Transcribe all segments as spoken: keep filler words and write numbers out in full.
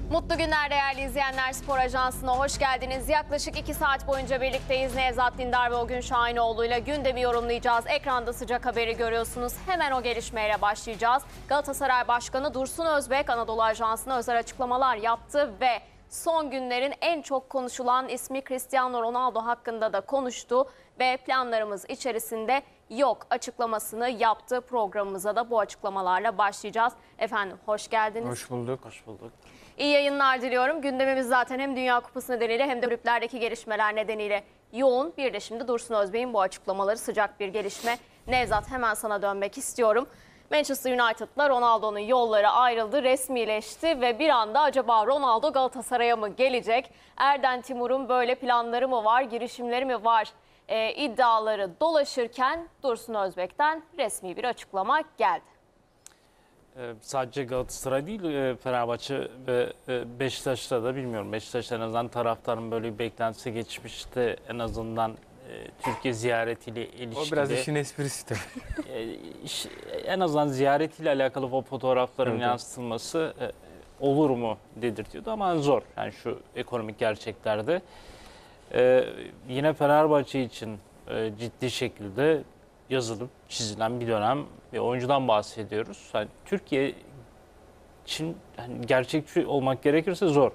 Mutlu günler değerli izleyenler, Spor Ajansı'na hoş geldiniz. Yaklaşık iki saat boyunca birlikteyiz. Nevzat Dindar ve Ogün Şahinoğlu ile gündemi yorumlayacağız. Ekranda sıcak haberi görüyorsunuz. Hemen o gelişmeyle başlayacağız. Galatasaray Başkanı Dursun Özbek Anadolu Ajansı'na özel açıklamalar yaptı ve son günlerin en çok konuşulan ismi Cristiano Ronaldo hakkında da konuştu ve planlarımız içerisinde yok açıklamasını yaptı. Programımıza da bu açıklamalarla başlayacağız. Efendim hoş geldiniz. Hoş bulduk. Hoş bulduk. İyi yayınlar diliyorum. Gündemimiz zaten hem Dünya Kupası nedeniyle hem de kulüplerdeki gelişmeler nedeniyle yoğun. Bir de şimdi Dursun Özbek'in bu açıklamaları sıcak bir gelişme. Nevzat, hemen sana dönmek istiyorum. Manchester United'la Ronaldo'nun yolları ayrıldı, resmileşti ve bir anda acaba Ronaldo Galatasaray'a mı gelecek? Erden Timur'un böyle planları mı var, girişimleri mi var e, iddiaları dolaşırken Dursun Özbek'ten resmi bir açıklama geldi. Ee, sadece Galatasaray değil, e, Fenerbahçe ve e, Beşiktaş'ta da bilmiyorum. Beşiktaş'ta en azından taraftarın böyle bir beklentisi geçmişti. En azından e, Türkiye ziyaretiyle ilişkili. O biraz işin esprisi de. e, iş, en azından ziyaretiyle alakalı o fotoğrafların Evet. yansıtılması e, olur mu dedirtiyordu ama zor. Yani şu ekonomik gerçeklerde. E, yine Fenerbahçe için e, ciddi şekilde yazılıp çizilen bir dönem bir oyuncudan bahsediyoruz. Yani Türkiye için yani gerçekçi olmak gerekirse zor.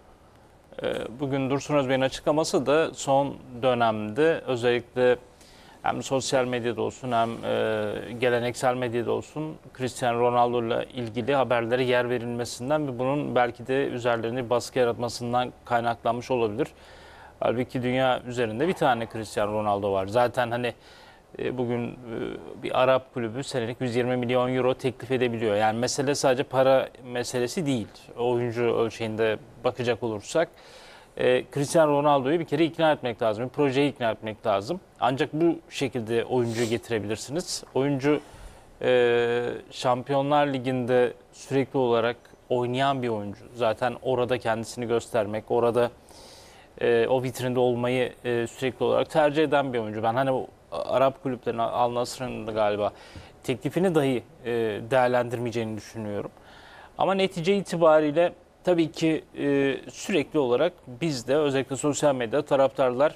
Bugün Dursun Özbek'in açıklaması da son dönemde özellikle hem sosyal medyada olsun hem geleneksel medyada olsun Cristiano Ronaldo ile ilgili haberlere yer verilmesinden ve bunun belki de üzerlerine baskı yaratmasından kaynaklanmış olabilir. Halbuki dünya üzerinde bir tane Cristiano Ronaldo var. Zaten hani bugün bir Arap kulübü senelik yüz yirmi milyon euro teklif edebiliyor. Yani mesele sadece para meselesi değil. Oyuncu ölçeğinde bakacak olursak. Cristiano Ronaldo'yu bir kere ikna etmek lazım. Bir projeyi ikna etmek lazım. Ancak bu şekilde oyuncuyu getirebilirsiniz. Oyuncu Şampiyonlar Ligi'nde sürekli olarak oynayan bir oyuncu. Zaten orada kendisini göstermek, orada o vitrinde olmayı sürekli olarak tercih eden bir oyuncu. Ben hani o Arap kulüplerinin, Al Nassr'ın da galiba teklifini dahi e, değerlendirmeyeceğini düşünüyorum. Ama netice itibariyle tabii ki e, sürekli olarak bizde özellikle sosyal medyada taraftarlar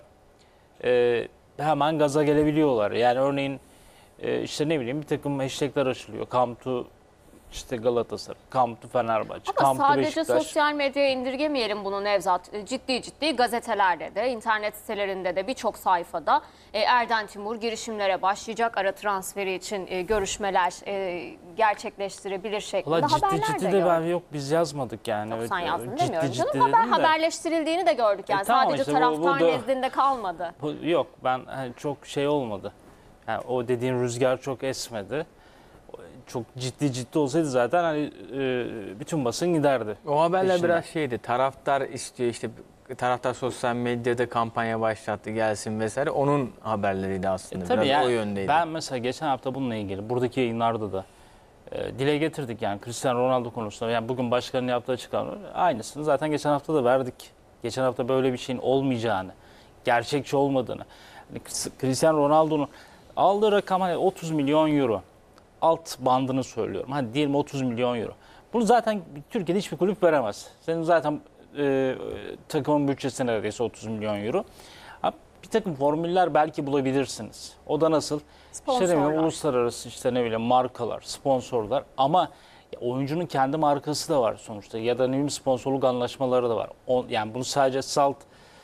e, hemen gaza gelebiliyorlar. Yani örneğin e, işte ne bileyim bir takım hashtagler açılıyor. Come to İşte Galatasaray, Come to Fenerbahçe, Ama Come to sadece Beşiktaş. sosyal medyaya indirgemeyelim bunu Nevzat. Ciddi ciddi gazetelerde de, internet sitelerinde de birçok sayfada e, Erden Timur girişimlere başlayacak, ara transferi için e, görüşmeler e, gerçekleştirebilir şeklinde Valla ciddi haberler ciddi de de gördük. ben yok biz yazmadık yani. Yok, sen Evet, yazdın ciddi demiyorum ciddi canım, haber dedim de. haberleştirildiğini de gördük yani. E, tamam sadece işte bu- taraftar bu da- nezdinde kalmadı. Bu- Yok ben hani çok şey olmadı. Yani o dediğin rüzgar çok esmedi. Çok ciddi ciddi olsaydı zaten hani e, bütün basın giderdi. O haberler Peşinden. biraz şeydi. Taraftar istiyor işte, taraftar sosyal medyada kampanya başlattı gelsin vesaire. Onun haberleriydi aslında. E, tabii biraz yani o yöndeydi. ben mesela geçen hafta bununla ilgili buradaki yayınlarda da e, dile getirdik yani Cristiano Ronaldo konusunda. Yani bugün başkanın yaptığı açıklama aynısını zaten geçen hafta da verdik. Geçen hafta böyle bir şeyin olmayacağını, gerçekçi olmadığını. Hani Cristiano Ronaldo'nun aldığı rakam hani otuz milyon euro. Alt bandını söylüyorum. Hadi diyelim otuz milyon euro. Bunu zaten Türkiye'de hiçbir kulüp veremez. Senin zaten e, takımın bütçesi neredeyse otuz milyon euro. Ha, bir takım formüller belki bulabilirsiniz. O da nasıl? İşte ne bileyim, uluslararası işte ne bileyim markalar, sponsorlar ama ya, oyuncunun kendi markası da var sonuçta ya da ne bileyim sponsorluk anlaşmaları da var. O, yani bunu sadece salt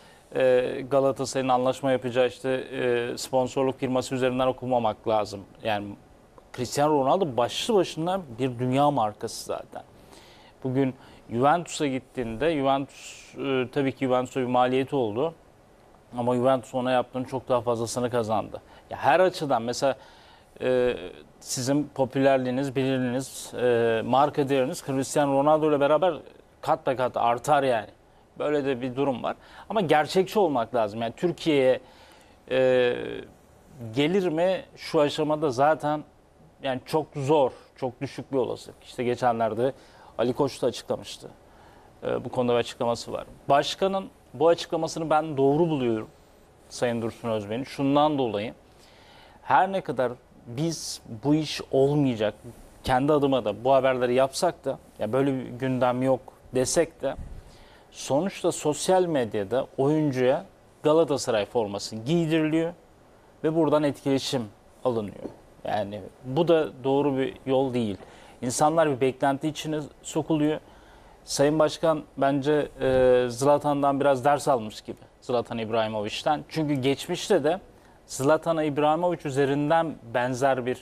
e, Galatasaray'ın anlaşma yapacağı işte e, sponsorluk firması üzerinden okumamak lazım. Yani Cristiano Ronaldo başlı başına bir dünya markası zaten. Bugün Juventus'a gittiğinde, Juventus e, tabii ki Juventus'a bir maliyeti oldu. Ama Juventus ona yaptığının çok daha fazlasını kazandı. Ya her açıdan mesela e, sizin popülerliğiniz, bilinirliğiniz, e, marka değeriniz Cristiano Ronaldo ile beraber kat be kat artar yani. Böyle de bir durum var. Ama gerçekçi olmak lazım. Yani Türkiye'ye e, gelir mi şu aşamada zaten yani çok zor, çok düşük bir olasılık. İşte geçenlerde Ali Koç da açıklamıştı. Ee, bu konuda bir açıklaması var. Başkanın bu açıklamasını ben doğru buluyorum Sayın Dursun Özbek'in. Şundan dolayı her ne kadar biz bu iş olmayacak, kendi adıma da bu haberleri yapsak da ya böyle bir gündem yok desek de sonuçta sosyal medyada oyuncuya Galatasaray forması giydiriliyor ve buradan etkileşim alınıyor. Yani bu da doğru bir yol değil. İnsanlar bir beklenti içine sokuluyor. Sayın Başkan bence e, Zlatan'dan biraz ders almış gibi. Zlatan İbrahimovic'ten. Çünkü geçmişte de Zlatan İbrahimovic üzerinden benzer bir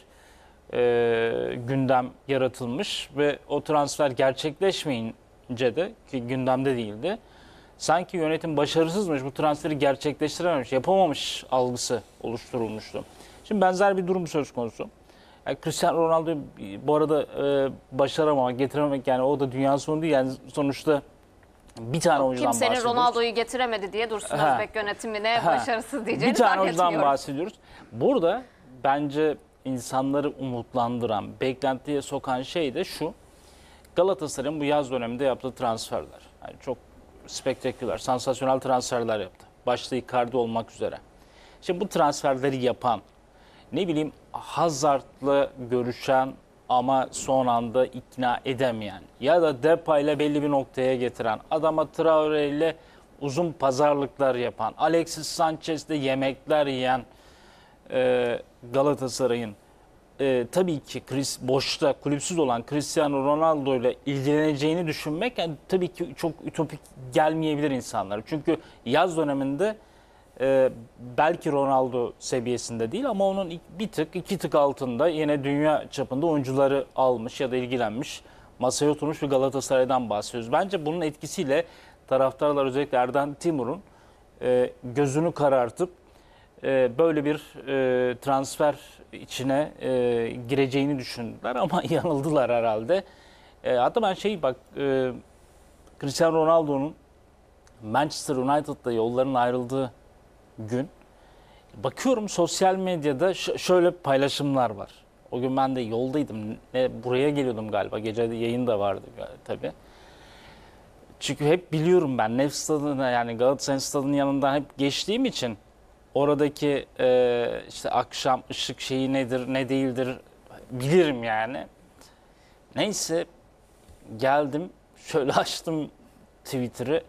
e, gündem yaratılmış ve o transfer gerçekleşmeyince de, ki gündemde değildi, sanki yönetim başarısızmış, bu transferi gerçekleştirememiş, yapamamış algısı oluşturulmuştu. Şimdi benzer bir durum söz konusu. Yani Cristiano Ronaldo bu arada e, başaramamak, getirememek, yani o da dünya sonu değil. Yani sonuçta bir tane oyuncudan Kimsenin bahsediyoruz. Ronaldo'yu getiremedi diye Dursun Ha. Özbek yönetimine Ha. başarısız diyeceğini Bir tane oyuncudan zannetmiyorum. bahsediyoruz. Burada bence insanları umutlandıran, beklentiye sokan şey de şu: Galatasaray'ın bu yaz döneminde yaptığı transferler. Yani çok spektaküler, sansasyonel transferler yaptı. Başta Icardi olmak üzere. Şimdi bu transferleri yapan, ne bileyim Hazard'la görüşen ama son anda ikna edemeyen ya da Depay'la belli bir noktaya getiren, adama Traore ile uzun pazarlıklar yapan, Alexis Sanchez'le yemekler yiyen e, Galatasaray'ın e, tabii ki Chris, boşta kulüpsüz olan Cristiano Ronaldo ile ilgileneceğini düşünmek yani tabii ki çok ütopik gelmeyebilir insanlara. Çünkü yaz döneminde e, belki Ronaldo seviyesinde değil ama onun bir tık iki tık altında yine dünya çapında oyuncuları almış ya da ilgilenmiş, masaya oturmuş bir Galatasaray'dan bahsediyoruz. Bence bunun etkisiyle taraftarlar, özellikle Erden Timur'un e, gözünü karartıp e, böyle bir e, transfer içine e, gireceğini düşündüler ama yanıldılar herhalde. E, hatta ben şey bak e, Cristiano Ronaldo'nun Manchester United'da yolların ayrıldığı gün bakıyorum sosyal medyada ş- şöyle paylaşımlar var. O gün ben de yoldaydım. E, buraya geliyordum galiba. Gece yayın da vardı tabii. Çünkü hep biliyorum ben Nef Stadı'na, yani Galatasaray Stadı'nın yanından hep geçtiğim için oradaki e, işte akşam ışık şeyi nedir ne değildir bilirim yani. Neyse geldim şöyle açtım Twitter'ı,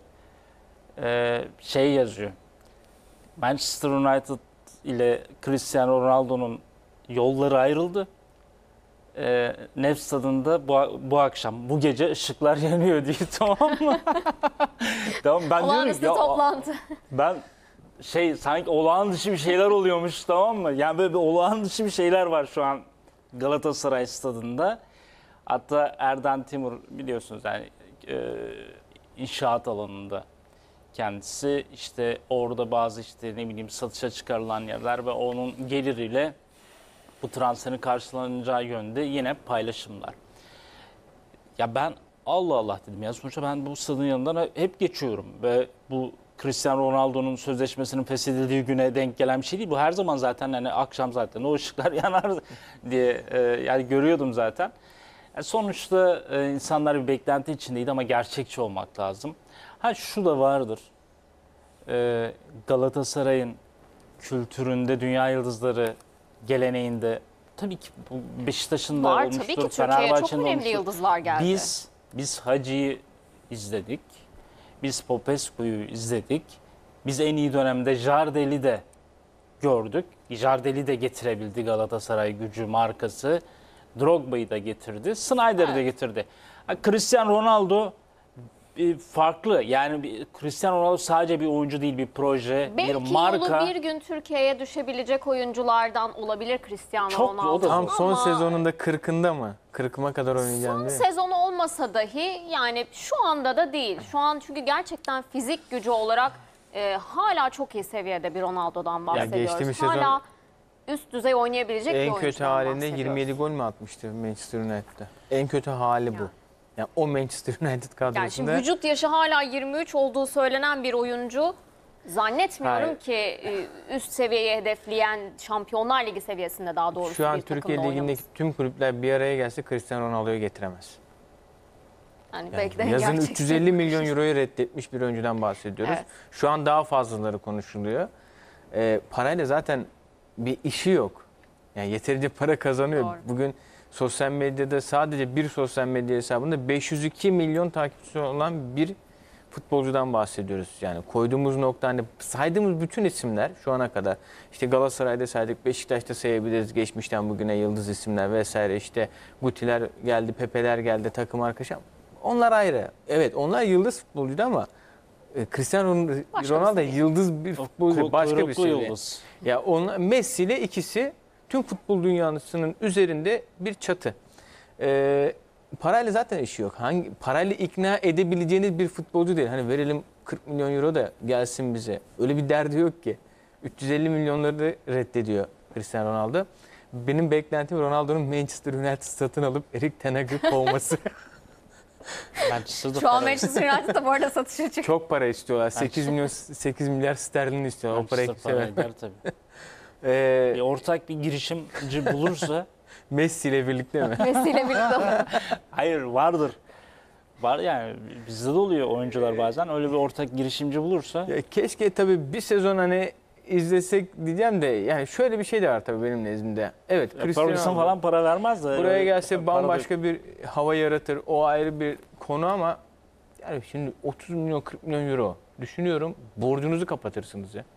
e, şey yazıyor. Manchester United ile Cristiano Ronaldo'nun yolları ayrıldı. E, Nef Stadı'nda bu, bu akşam, bu gece ışıklar yanıyor diye, tamam mı? Tamam, ben diyorum Olağanüstü ki, ya, toplantı. ben şey sanki olağan dışı bir şeyler oluyormuş, tamam mı? Yani böyle bir olağan dışı bir şeyler var şu an Galatasaray Stadı'nda. Hatta Erden Timur biliyorsunuz yani e, inşaat alanında kendisi, işte orada bazı işte ne bileyim satışa çıkarılan yerler ve onun geliriyle bu transferin karşılanacağı yönde yine paylaşımlar. Ya ben Allah Allah dedim ya, sonuçta ben bu stadın yanından hep geçiyorum ve bu Cristiano Ronaldo'nun sözleşmesinin feshedildiği güne denk gelen bir şey değil. Bu her zaman zaten hani akşam zaten o ışıklar yanar diye e, yani görüyordum zaten. Yani sonuçta e, insanlar bir beklenti içindeydi ama gerçekçi olmak lazım. Ha şu da vardır. E, Galatasaray'ın kültüründe dünya yıldızları geleneğinde tabii ki bu Beşiktaş'ın da Var olmuştur, tabii ki Türkiye'ye çok Fenerbahçe'nin önemli olmuştur. yıldızlar geldi. Biz biz Hacı'yı izledik. Biz Popescu'yu izledik. Biz en iyi dönemde Jardel'i de gördük. Jardel'i de getirebildi Galatasaray gücü markası. Drogba'yı da getirdi. Snyder'i Evet. de getirdi. Ha, Cristiano Ronaldo bir farklı. Yani bir, Cristiano Ronaldo sadece bir oyuncu değil, bir proje, Belki bir marka. yolu bir gün Türkiye'ye düşebilecek oyunculardan olabilir Cristiano Çok, o Ronaldo. da Tam son Ama sezonunda kırkında mı? kırkıma kadar oynayacağım son diye. sezon olmasa dahi yani şu anda da değil. Şu an çünkü gerçekten fizik gücü olarak e, hala çok iyi seviyede bir Ronaldo'dan bahsediyoruz. geçtiğimiz sezon hala üst düzey oynayabilecek bir En oyuncudan kötü halinde bahsediyoruz. yirmi yedi gol mü atmıştı Manchester United'da? En kötü hali bu. Yani. Yani o Manchester United kadrosunda. Yani şimdi vücut yaşı hala yirmi üç olduğu söylenen bir oyuncu, zannetmiyorum Hayır. ki e, üst seviyeyi hedefleyen Şampiyonlar Ligi seviyesinde daha doğrusu Şu an bir takımda Türkiye Ligi'ndeki oynaması. tüm kulüpler bir araya gelse Cristiano Ronaldo'yu getiremez. Yani Yani belki de yazın gerçekten. üç yüz elli milyon euroyu reddetmiş bir oyuncudan bahsediyoruz. Evet. Şu an daha fazlaları konuşuluyor. Ee, parayla zaten bir işi yok. Yani yeterince para kazanıyor. Doğru. Bugün sosyal medyada sadece bir sosyal medya hesabında beş yüz iki milyon takipçisi olan bir futbolcudan bahsediyoruz. Yani koyduğumuz nokta, hani saydığımız bütün isimler şu ana kadar, işte Galatasaray'da saydık, Beşiktaş'ta sayabiliriz geçmişten bugüne yıldız isimler vesaire, işte Gutiler geldi, Pepe'ler geldi, takım arkadaşı. Onlar ayrı. Evet, onlar yıldız futbolcuydu ama e, Cristiano Başka Ronaldo bir seviye. yıldız bir futbolcu, Ku- başka bir kuyruklu seviye. yıldız. Ya on, Messi ile ikisi tüm futbol dünyasının üzerinde bir çatı. Ee, parayla zaten işi yok. Hangi parayla ikna edebileceğiniz bir futbolcu değil. Hani verelim kırk milyon euro da gelsin bize. Öyle bir derdi yok ki. üç yüz elli milyonları da reddediyor Cristiano Ronaldo. Benim beklentim Ronaldo'nun Manchester United satın alıp Erik ten Hag'ı kovması. Manchester'da Şu an para- Manchester United'da bu arada satışa çıktı. Çok para istiyorlar. sekiz milyon sekiz milyar sterlin istiyorlar. O parayı Manchester kimse para vermez. eder tabii. Ee, Bir ortak bir girişimci bulursa Messi ile birlikte mi? Messi ile birlikte. hayır vardır. Var yani bizde de oluyor oyuncular bazen öyle bir ortak girişimci bulursa Ya keşke tabii bir sezon hani izlesek diyeceğim de, yani şöyle bir şey de var tabii benim nezdimde. Evet, Cristiano Ferguson Ronaldo falan para vermez de. buraya öyle gelse para bambaşka bir hava yaratır. O ayrı bir konu ama yani şimdi otuz milyon kırk milyon euro düşünüyorum, borcunuzu kapatırsınız ya.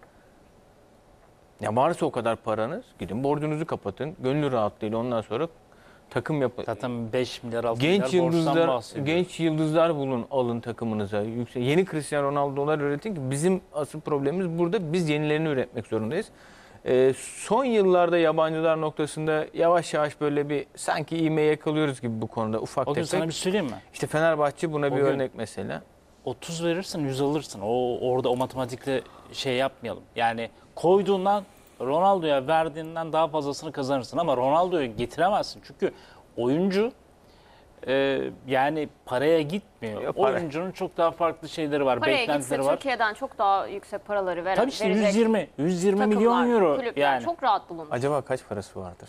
Ya varsa o kadar paranız, gidin borcunuzu kapatın. Gönül rahatlığıyla ondan sonra takım yapın. zaten beş milyar altı Genç milyar borçtan yıldızlar, bahsediyoruz. genç yıldızlar bulun, alın takımınıza. Yüksek, yeni Cristiano Ronaldo'lar üretin ki bizim asıl problemimiz burada. Biz yenilerini üretmek zorundayız. Ee, son yıllarda yabancılar noktasında yavaş yavaş böyle bir sanki ivme yakalıyoruz gibi bu konuda, ufak O gün tefek. sana bir söyleyeyim mi? İşte Fenerbahçe buna O bir gün- örnek mesela. otuz verirsin yüz alırsın. O orada o matematikle şey yapmayalım. Yani koyduğundan Ronaldo'ya verdiğinden daha fazlasını kazanırsın ama Ronaldo'yu getiremezsin. Çünkü oyuncu e, yani paraya gitmiyor. Ya para- Oyuncunun çok daha farklı şeyleri var, Paraya gitse beklentileri var. Türkiye'den çok daha yüksek paraları veren, Tabii işte verecek yüz yirmi yüz yirmi takımlar, milyon euro kulüpler yani. çok rahat bulunur. Acaba kaç parası vardır?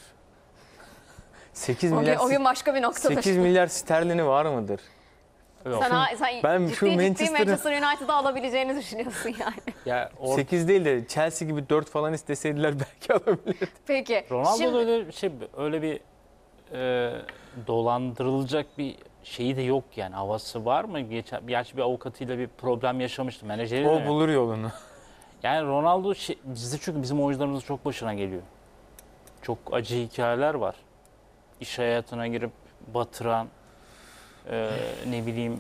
sekiz O gün, milyar o gün başka bir noktadır. sekiz milyar sterlini var mıdır? Yok. Sen, sen ben ciddi şu ciddi Manchester'ı- Manchester United'ı alabileceğini düşünüyorsun yani. Ya or- sekiz değil de Chelsea gibi dört falan isteseydiler belki alabilir. Peki. Ronaldo'da şimdi- öyle bir şey öyle bir e, dolandırılacak bir şeyi de yok yani, havası var mı? Geçen, gerçi bir avukatıyla bir problem yaşamıştı, menajeriyle. O mi? bulur yolunu. Yani Ronaldo şey, bizde çünkü bizim oyuncularımızın çok başına geliyor. Çok acı hikayeler var. İş hayatına girip batıran, e, ne bileyim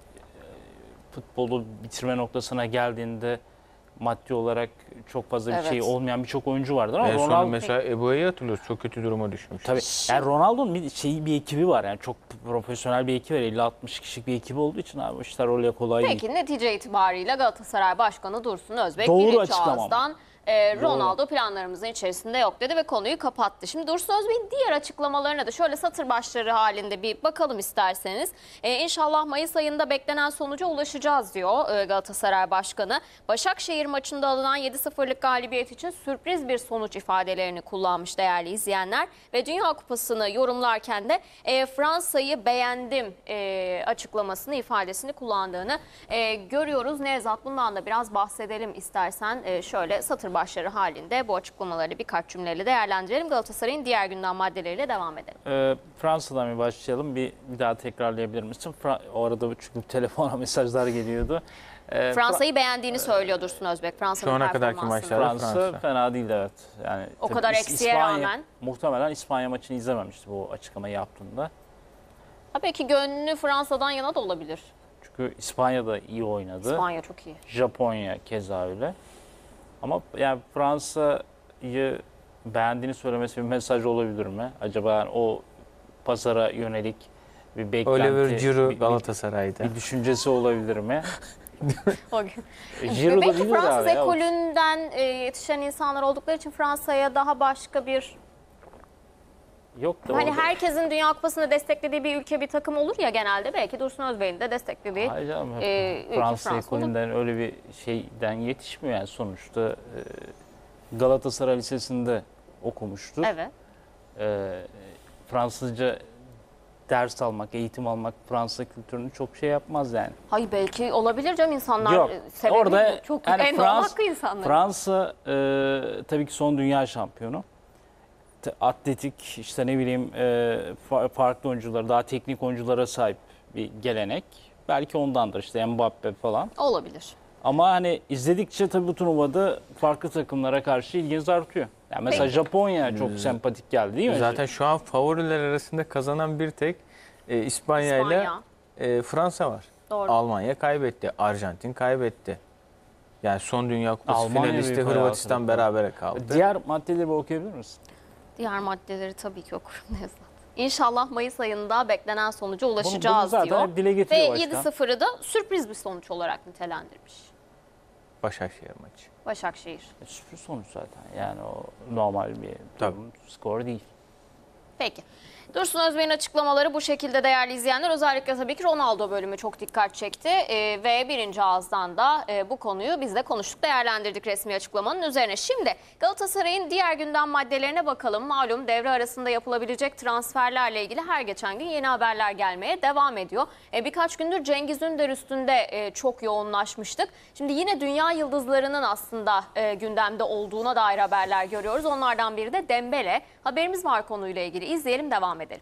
e, futbolu bitirme noktasına geldiğinde maddi olarak çok fazla bir Evet. şey olmayan birçok oyuncu vardır ama En son Ronaldo mesela Ebo'yu hatırlıyoruz. Çok kötü duruma düşmüş. tabii yani Ronaldo'nun bir şeyi bir ekibi var yani, çok profesyonel bir ekibi var. elli altmış kişilik bir ekibi olduğu için abi işler öyle kolay değil. Peki netice itibariyle Galatasaray Başkanı Dursun Özbek Doğru birinci açıklama ağızdan e, Doğru. Ronaldo planlarımızın içerisinde yok dedi ve konuyu kapattı. Şimdi Dursun Özbek'in diğer açıklamalarına da şöyle satır başları halinde bir bakalım isterseniz. E, İnşallah Mayıs ayında beklenen sonuca ulaşacağız diyor e, Galatasaray Başkanı. Başakşehir maçında alınan yedi sıfırlık galibiyet için sürpriz bir sonuç ifadelerini kullanmış değerli izleyenler. Ve Dünya Kupası'nı yorumlarken de e, Fransa'yı beğendim e, açıklamasını, ifadesini kullandığını e, görüyoruz. Nevzat, bundan da biraz bahsedelim istersen. E, şöyle satır başları halinde bu açıklamaları birkaç cümleyle değerlendirelim. Galatasaray'ın diğer gündem maddeleriyle devam edelim. Ee, Fransa'dan bir başlayalım. Bir, bir daha tekrarlayabilir misin? Fra- o arada çünkü telefona mesajlar geliyordu. Ee, Fransa'yı beğendiğini söylüyor Dursun Özbek. Fransa'nın Şu ana kadarki performansını. maçlarda Fransa, Fransa. fena değildi, evet. Yani O tabii kadar İs- eksiğe İspanya- rağmen. Muhtemelen İspanya maçını izlememişti bu açıklamayı yaptığında. Ha, belki gönlü Fransa'dan yana da olabilir. Çünkü İspanya da iyi oynadı. İspanya çok iyi. Japonya keza öyle. Ama yani Fransa'yı beğendiğini söylemesi bir mesaj olabilir mi? Acaba yani o pazara yönelik bir beklenti, Oliver bir, Giroud bir- Galatasaray'da. bir düşüncesi olabilir mi? O gün. E, Giroud da Belki bilir Fransız abi ya. ekolünden e, yetişen insanlar oldukları için Fransa'ya daha başka bir... Yok da Hani orada- herkesin Dünya Kupası'nda desteklediği bir ülke, bir takım olur ya genelde. Belki Dursun Özbek'in de desteklediği Hayır canım, hep e, ülke Fransa Fransa olur. ekolünden öyle bir şeyden yetişmiyor yani sonuçta. e, Galatasaray Lisesi'nde okumuştu. Evet. E, Fransızca ders almak, eğitim almak Fransa kültürünü çok şey yapmaz yani. Hayır, belki olabilir canım, insanlar Yok, e, sebebi orada çok yani en doğal Frans- hakkı insanların. Fransa e, tabii ki son dünya şampiyonu. at- atletik, işte ne bileyim e, fa- farklı oyuncular, daha teknik oyunculara sahip bir gelenek. Belki ondandır işte Mbappe falan. Olabilir. Ama hani izledikçe tabii bu turnuvada farklı takımlara karşı ilginiz artıyor. Yani mesela Peki. Japonya çok sempatik geldi değil mi? Zaten şu an favoriler arasında kazanan bir tek e, İspanya ile İspanya. e, Fransa var. Doğru. Almanya kaybetti, Arjantin kaybetti. Yani son Dünya Kupası Almanya finalisti büyük Hırvatistan hayal kırıklığı. berabere kaldı. Diğer maddeleri bir okuyabilir misin? Diğer maddeleri tabii ki okurum Nevzat. İnşallah Mayıs ayında beklenen sonuca Bunu, bunu ulaşacağız zaten diyor. hep dile Ve getiriyor başkan. yedi sıfırı da sürpriz bir sonuç olarak nitelendirmiş. Başakşehir maçı. Başakşehir. E, Sürpriz sonuç zaten. Yani o normal bir Tabii. durum, skor değil. Peki. Dursun Özbey'in açıklamaları bu şekilde değerli izleyenler. Özellikle tabii ki Ronaldo bölümü çok dikkat çekti. Ee, ve birinci ağızdan da e, bu konuyu biz de konuştuk, değerlendirdik resmi açıklamanın üzerine. Şimdi Galatasaray'ın diğer gündem maddelerine bakalım. Malum devre arasında yapılabilecek transferlerle ilgili her geçen gün yeni haberler gelmeye devam ediyor. E, birkaç gündür Cengiz Ünder üstünde e, çok yoğunlaşmıştık. Şimdi yine dünya yıldızlarının aslında e, gündemde olduğuna dair haberler görüyoruz. Onlardan biri de Dembele. Haberimiz var konuyla ilgili. İzleyelim, devam edelim.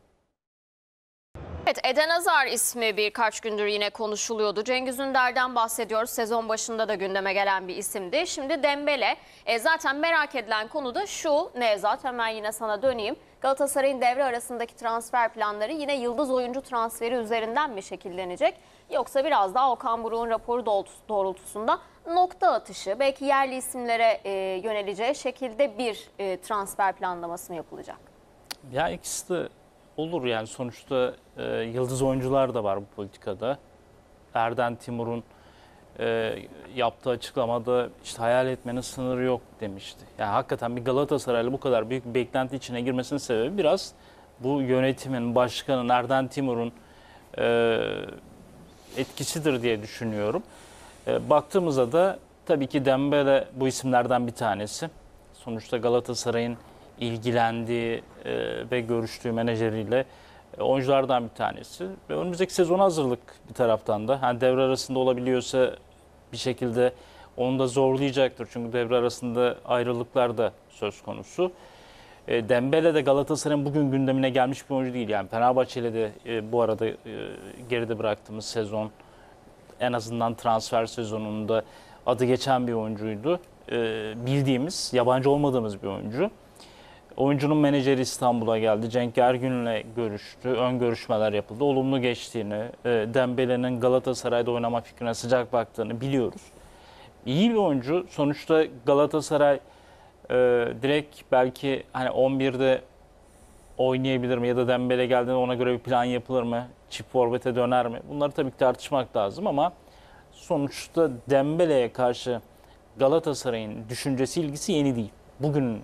Evet, Eden Hazar ismi birkaç gündür yine konuşuluyordu. Cengiz Ünder'den bahsediyoruz. Sezon başında da gündeme gelen bir isimdi. Şimdi Dembele. E, zaten merak edilen konu da şu Nevzat, hemen yine sana döneyim. Galatasaray'ın devre arasındaki transfer planları yine yıldız oyuncu transferi üzerinden mi şekillenecek? Yoksa biraz daha Okan Buruk'un raporu doğrultusunda nokta atışı, belki yerli isimlere e, yöneleceği şekilde bir e, transfer planlaması mı yapılacak? Ya ikisi de olur yani sonuçta e, yıldız oyuncular da var bu politikada. Erden Timur'un e, yaptığı açıklamada işte hayal etmenin sınırı yok demişti. Yani hakikaten bir Galatasaraylı bu kadar büyük bir beklenti içine girmesinin sebebi biraz bu yönetimin, başkanın, Erden Timur'un e, etkisidir diye düşünüyorum. E, baktığımızda da tabii ki Dembele bu isimlerden bir tanesi. Sonuçta Galatasaray'ın ilgilendiği e, ve görüştüğü menajeriyle e, oyunculardan bir tanesi. Ve önümüzdeki sezona hazırlık bir taraftan da. Hani devre arasında olabiliyorsa bir şekilde onu da zorlayacaktır. Çünkü devre arasında ayrılıklar da söz konusu. E, Dembele de Galatasaray'ın bugün gündemine gelmiş bir oyuncu değil. Yani Fenerbahçe'yle de e, bu arada e, geride bıraktığımız sezon, en azından transfer sezonunda adı geçen bir oyuncuydu. E, bildiğimiz, yabancı olmadığımız bir oyuncu. Oyuncunun menajeri İstanbul'a geldi. Cenk Ergün'le görüştü. Ön görüşmeler yapıldı. Olumlu geçtiğini, e, Dembele'nin Galatasaray'da oynama fikrine sıcak baktığını biliyoruz. İyi bir oyuncu. Sonuçta Galatasaray e, direkt belki hani on birde oynayabilir mi ya da Dembele geldiğinde ona göre bir plan yapılır mı? Çift forvete döner mi? Bunları tabii ki tartışmak lazım ama sonuçta Dembele'ye karşı Galatasaray'ın düşüncesi, ilgisi yeni değil. Bugün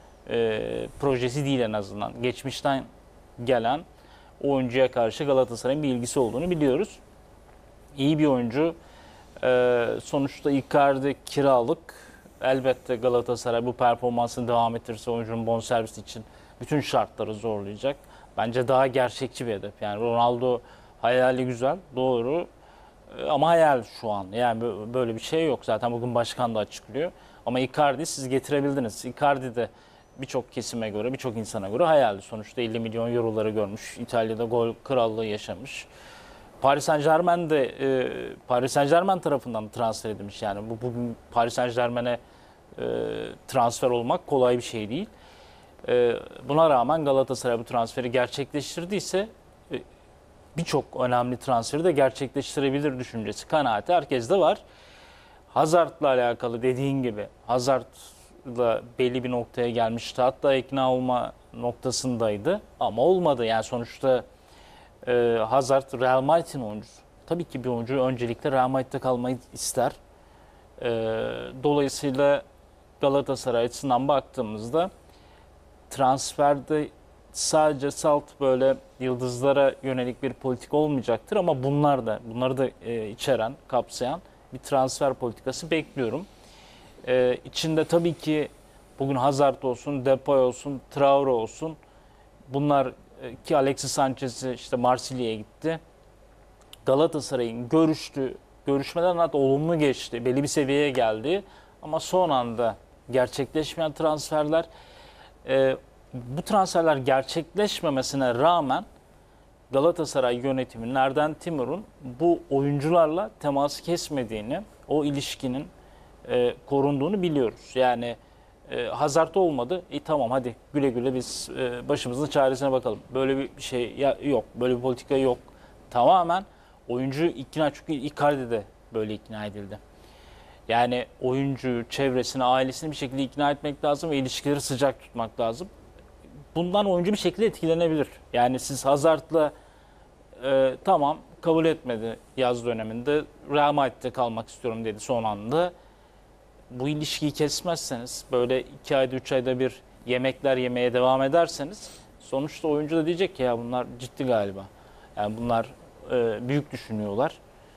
e, projesi değil en azından. Geçmişten gelen oyuncuya karşı Galatasaray'ın bir ilgisi olduğunu biliyoruz. İyi bir oyuncu. E, sonuçta Icardi kiralık. Elbette Galatasaray bu performansını devam ettirirse oyuncunun bonservisi için bütün şartları zorlayacak. Bence daha gerçekçi bir hedef. Yani Ronaldo hayali güzel, doğru. E, ama hayal şu an. Yani böyle bir şey yok. Zaten bugün başkan da açıklıyor. Ama Icardi siz getirebildiniz. Icardi de birçok kesime göre, birçok insana göre hayaldi. Sonuçta elli milyon euroları görmüş. İtalya'da gol krallığı yaşamış. Paris Saint-Germain de e, Paris Saint-Germain tarafından transfer edilmiş. Yani bu bugün Paris Saint-Germain'e e, transfer olmak kolay bir şey değil. E, buna rağmen Galatasaray bu transferi gerçekleştirdiyse e, birçok önemli transferi de gerçekleştirebilir düşüncesi, kanaati herkeste var. Hazard'la alakalı dediğin gibi Hazard'la belli bir noktaya gelmişti. Hatta ikna olma noktasındaydı ama olmadı. Yani sonuçta e, Hazard Real Madrid'in oyuncusu. Tabii ki bir oyuncu öncelikle Real Madrid'de kalmayı ister. E, dolayısıyla Galatasaray açısından baktığımızda transferde sadece salt böyle yıldızlara yönelik bir politik olmayacaktır ama bunlar da bunları da e, içeren, kapsayan bir transfer politikası bekliyorum. Ee, içinde tabii ki bugün Hazard olsun, Depay olsun, Traore olsun. Bunlar e, ki Alexis Sanchez'i işte Marsilya'ya gitti. Galatasaray'ın görüştü, görüşmeden hatta olumlu geçti. Belli bir seviyeye geldi. Ama son anda gerçekleşmeyen transferler. E, bu transferler gerçekleşmemesine rağmen Galatasaray yönetiminin, Erden Timur'un bu oyuncularla teması kesmediğini, o ilişkinin e, korunduğunu biliyoruz. Yani e, Hazard olmadı. E tamam hadi güle güle biz e, başımızın çaresine bakalım. Böyle bir şey ya, yok. Böyle bir politika yok. Tamamen oyuncu ikna, çünkü Icardi de böyle ikna edildi. Yani oyuncu, çevresini, ailesini bir şekilde ikna etmek lazım ve ilişkileri sıcak tutmak lazım. Bundan oyuncu bir şekilde etkilenebilir. Yani siz Hazard'la e, tamam kabul etmedi yaz döneminde. Real Madrid'de kalmak istiyorum dedi son anda. Bu ilişkiyi kesmezseniz, böyle iki ayda üç ayda bir yemekler yemeye devam ederseniz sonuçta oyuncu da diyecek ki ya bunlar ciddi galiba. Yani bunlar e, büyük düşünüyorlar.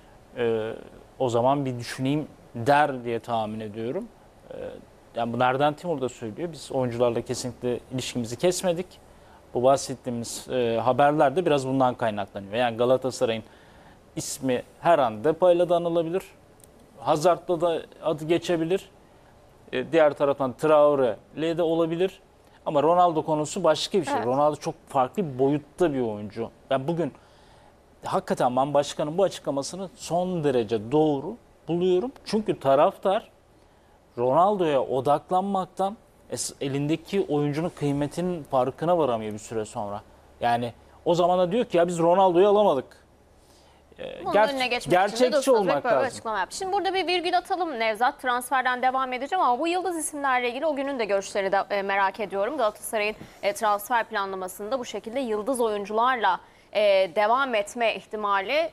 E, o zaman bir düşüneyim der diye tahmin ediyorum. E, yani bu Erden Timur da söylüyor. Biz oyuncularla kesinlikle ilişkimizi kesmedik. Bu bahsettiğimiz e, haberler de biraz bundan kaynaklanıyor. Yani Galatasaray'ın ismi her an Depay'la da anılabilir. Hazard'la da adı geçebilir. E, diğer taraftan Traore'le de olabilir. Ama Ronaldo konusu başka bir şey. Evet. Ronaldo çok farklı bir boyutta bir oyuncu. Ben bugün hakikaten ben başkanın bu açıklamasını son derece doğru buluyorum. Çünkü taraftar Ronaldo'ya odaklanmaktan elindeki oyuncunun kıymetinin farkına varamıyor bir süre sonra. Yani o zaman da diyor ki ya biz Ronaldo'yu alamadık. Bunun Ger- önüne geçmek için de gerçekçi Dursun Özbek olmak böyle bir lazım. açıklama yaptı. Şimdi burada bir virgül atalım Nevzat. Transferden devam edeceğim ama bu yıldız isimlerle ilgili o günün de görüşleri de e, merak ediyorum. Galatasaray'ın e, transfer planlamasında bu şekilde yıldız oyuncularla e, devam etme ihtimali.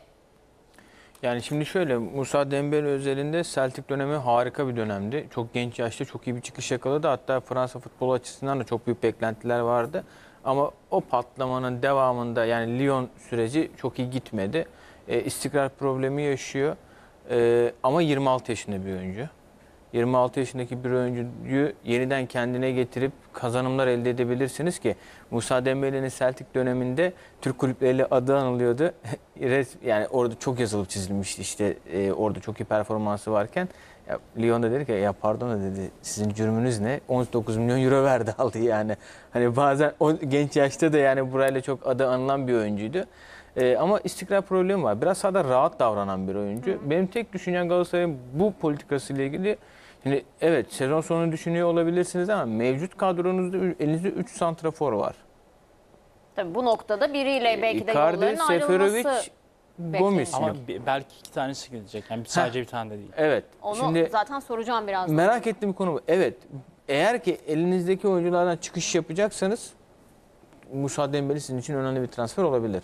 Yani şimdi şöyle, Musa Dembele özelinde Celtic dönemi harika bir dönemdi. Çok genç yaşta çok iyi bir çıkış yakaladı. Hatta Fransa futbolu açısından da çok büyük beklentiler vardı. Ama o patlamanın devamında yani Lyon süreci çok iyi gitmedi. E, istikrar problemi yaşıyor. E, ama yirmi altı yaşında bir oyuncu. yirmi altı yaşındaki bir oyuncuyu yeniden kendine getirip kazanımlar elde edebilirsiniz ki Musa Dembele'nin Celtic döneminde Türk kulüpleriyle adı anılıyordu. Yani orada çok yazılıp çizilmişti işte e, orada çok iyi performansı varken. Ya, Lyon'da dedi ki ya pardon da dedi sizin cürmünüz ne? on dokuz milyon euro verdi aldı yani. Hani bazen o genç yaşta da yani burayla çok adı anılan bir oyuncuydu. Ee, ama istikrar problemi var. Biraz sahada rahat davranan bir oyuncu. Hı. Benim tek düşüncem Galatasaray'ın bu politikasıyla ilgili. Şimdi evet sezon sonunu düşünüyor olabilirsiniz ama mevcut kadronuzda elinizde üç santrafor var. Tabii bu noktada biriyle belki de Icardi, yolların Seferovic, ayrılması Gomis. Ama bir- belki iki tanesi gidecek. Yani sadece bir tane de değil. Evet. Onu Şimdi zaten soracağım birazdan. merak ettiğim konu bu. Evet. Eğer ki elinizdeki oyunculardan çıkış yapacaksanız Musa Dembele sizin için önemli bir transfer olabilir.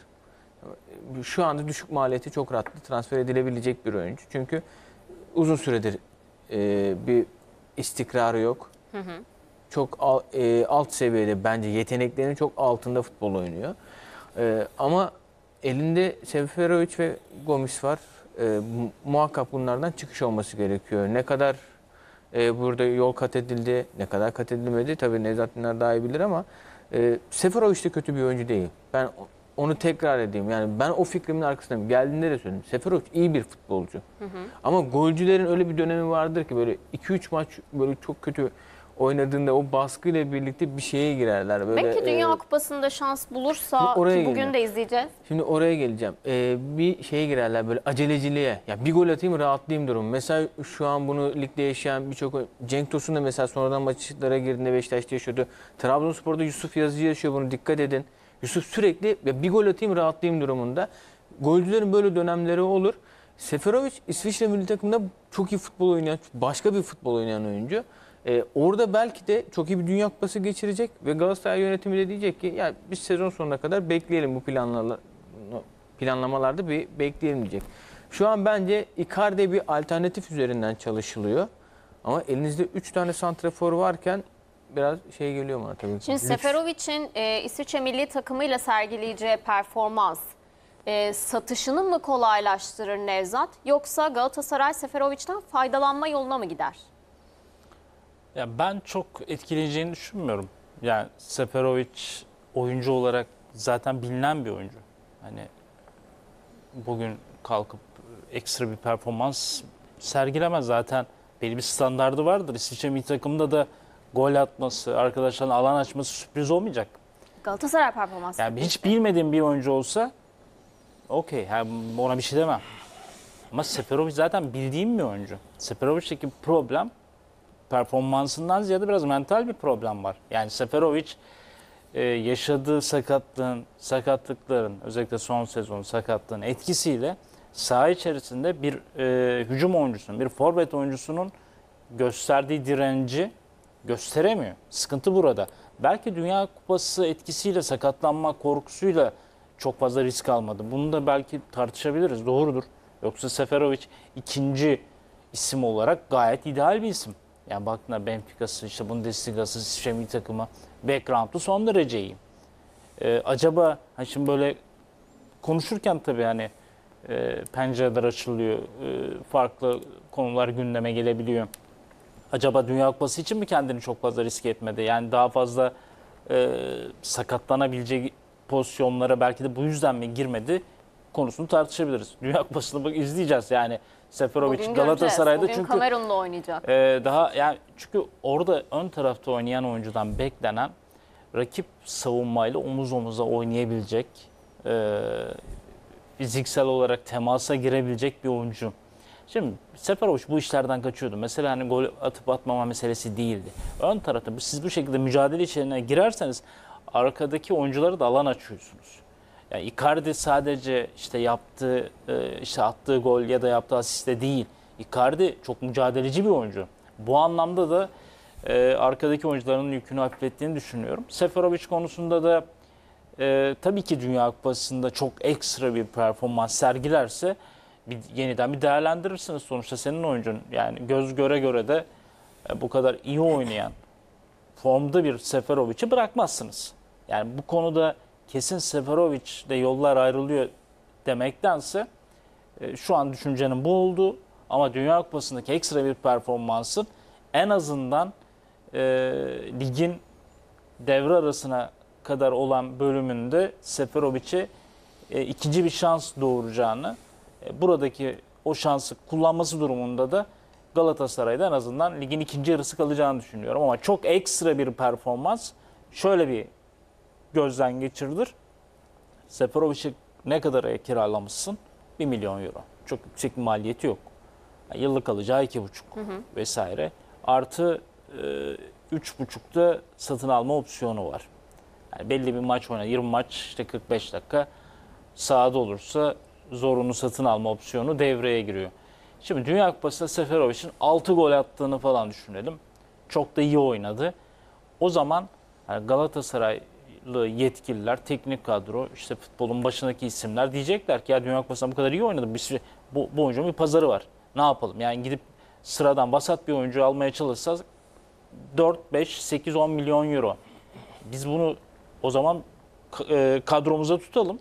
Şu anda düşük maliyeti çok rahatlıkla transfer edilebilecek bir oyuncu. Çünkü uzun süredir e, bir istikrarı yok. Hı hı. Çok al- e, alt seviyede bence yeteneklerinin çok altında futbol oynuyor. E, ama elinde Seferovic ve Gomis var. E, mu- muhakkak bunlardan çıkış olması gerekiyor. Ne kadar e, burada yol kat edildi, ne kadar kat edilmedi tabii Nevzat Dindar daha iyi bilir ama e, Seferovic de kötü bir oyuncu değil. Ben onu tekrar edeyim. Yani ben o fikrimin arkasındayım. Geldiğinde de söyledim. Seferovic iyi bir futbolcu. Hı hı. Ama golcülerin öyle bir dönemi vardır ki böyle iki üç maç böyle çok kötü oynadığında o baskıyla birlikte bir şeye girerler. Böyle, Belki Dünya e, Kupası'nda şans bulursa oraya ki bugün geleceğim. de izleyeceğiz. Şimdi oraya geleceğim. Ee, bir şeye girerler böyle aceleciliğe. Ya bir gol atayım rahatlayayım durum. Mesela şu an bunu ligde yaşayan birçok Cenk Tosun da mesela sonradan maçlara girdiğinde Beşiktaş'ta yaşıyordu. Trabzonspor'da Yusuf Yazıcı yaşıyor bunu dikkat edin. Yusuf sürekli ya bir gol atayım rahatlayayım durumunda. Golcülerin böyle dönemleri olur. Seferovic İsviçre milli takımında çok iyi futbol oynayan, başka bir futbol oynayan oyuncu. Ee, orada belki de çok iyi bir Dünya Kupası geçirecek ve Galatasaray yönetimi de diyecek ki ya biz sezon sonuna kadar bekleyelim bu planlar, planlamalarda bir bekleyelim diyecek. Şu an bence Icardi bir alternatif üzerinden çalışılıyor. Ama elinizde üç tane santrafor varken biraz şey geliyor bana tabii. Şimdi Lüks. Seferovic'in e, İsviçre milli takımıyla sergileyeceği performans e, satışını mı kolaylaştırır Nevzat? Yoksa Galatasaray Seferovic'ten faydalanma yoluna mı gider? Ya ben çok etkileyeceğini düşünmüyorum. Yani Seferovic oyuncu olarak zaten bilinen bir oyuncu. Hani bugün kalkıp ekstra bir performans sergilemez zaten. Belli bir standardı vardır. İsviçre milli takımda da gol atması, arkadaşlarına alan açması sürpriz olmayacak. Galatasaray performansı. Yani hiç bilmediğim bir oyuncu olsa okey, ona bir şey demem. Ama Seferovic zaten bildiğim bir oyuncu. Seferovic'teki problem performansından ziyade biraz mental bir problem var. Yani Seferovic e, yaşadığı sakatlığın, sakatlıkların, özellikle son sezon sakatlığın etkisiyle saha içerisinde bir e, hücum oyuncusunun, bir forvet oyuncusunun gösterdiği direnci gösteremiyor. Sıkıntı burada. Belki Dünya Kupası etkisiyle, sakatlanma korkusuyla çok fazla risk almadı. Bunu da belki tartışabiliriz. Doğrudur. Yoksa Seferovic ikinci isim olarak gayet ideal bir isim. Yani baktığında Benfica'sı, işte Bundesliga'sı, İsviçre milli takımı, background'u son derece iyi. Ee, acaba hani şimdi böyle konuşurken tabii hani e, pencereler açılıyor, e, farklı konular gündeme gelebiliyor. Acaba Dünya Kupası için mi kendini çok fazla riske etmedi? Yani daha fazla e, sakatlanabilecek pozisyonlara belki de bu yüzden mi girmedi konusunu tartışabiliriz. Dünya Kupası'nı bak izleyeceğiz yani. Seferovic Bugün Galatasaray'da göreceğiz. Bugün çünkü Kamerun'la oynayacak. e, daha yani çünkü orada ön tarafta oynayan oyuncudan beklenen rakip savunmayla omuz omuza oynayabilecek, e, fiziksel olarak temasa girebilecek bir oyuncu. Şimdi Seferovic bu işlerden kaçıyordu. Mesela hani gol atıp atmama meselesi değildi. Ön tarafta siz bu şekilde mücadele içine girerseniz arkadaki oyuncuları da alan açıyorsunuz. Yani Icardi sadece işte yaptığı, işte attığı gol ya da yaptığı asiste değil. Icardi çok mücadeleci bir oyuncu. Bu anlamda da e, arkadaki oyuncuların yükünü hafiflettiğini düşünüyorum. Seferovic konusunda da e, tabii ki Dünya Kupası'nda çok ekstra bir performans sergilerse bir, yeniden bir değerlendirirsiniz. Sonuçta senin oyuncun. Yani göz göre göre de e, bu kadar iyi oynayan formda bir Seferovic'i bırakmazsınız. Yani bu konuda kesin Seferovic'le yollar ayrılıyor demektense e, şu an düşüncenin bu oldu. Ama Dünya Kupası'ndaki ekstra bir performansın en azından e, ligin devre arasına kadar olan bölümünde Seferovic'e e, ikinci bir şans doğuracağını, e, buradaki o şansı kullanması durumunda da Galatasaray'da en azından ligin ikinci yarısı kalacağını düşünüyorum. Ama çok ekstra bir performans şöyle bir gözden geçirilir. Seferovic'i ne kadar kiralamışsın? bir milyon euro. Çok yüksek bir maliyeti yok. Yani yıllık alacağı iki buçuk vesaire. Artı e, üç buçukta satın alma opsiyonu var. Yani belli bir maç oynar. yirmi maç işte kırk beş dakika sahada olursa zorunlu satın alma opsiyonu devreye giriyor. Şimdi Dünya Kupası'nda Seferovic'in altı gol attığını falan düşünelim. Çok da iyi oynadı. O zaman yani Galatasaraylı yetkililer, teknik kadro, işte futbolun başındaki isimler diyecekler ki ya Dünya Kupası'nda bu kadar iyi oynadı. Bir, bu, bu oyuncunun bir pazarı var. Ne yapalım? Yani gidip sıradan vasat bir oyuncu almaya çalışsak dört, beş, sekiz, on milyon euro. Biz bunu o zaman kadromuza tutalım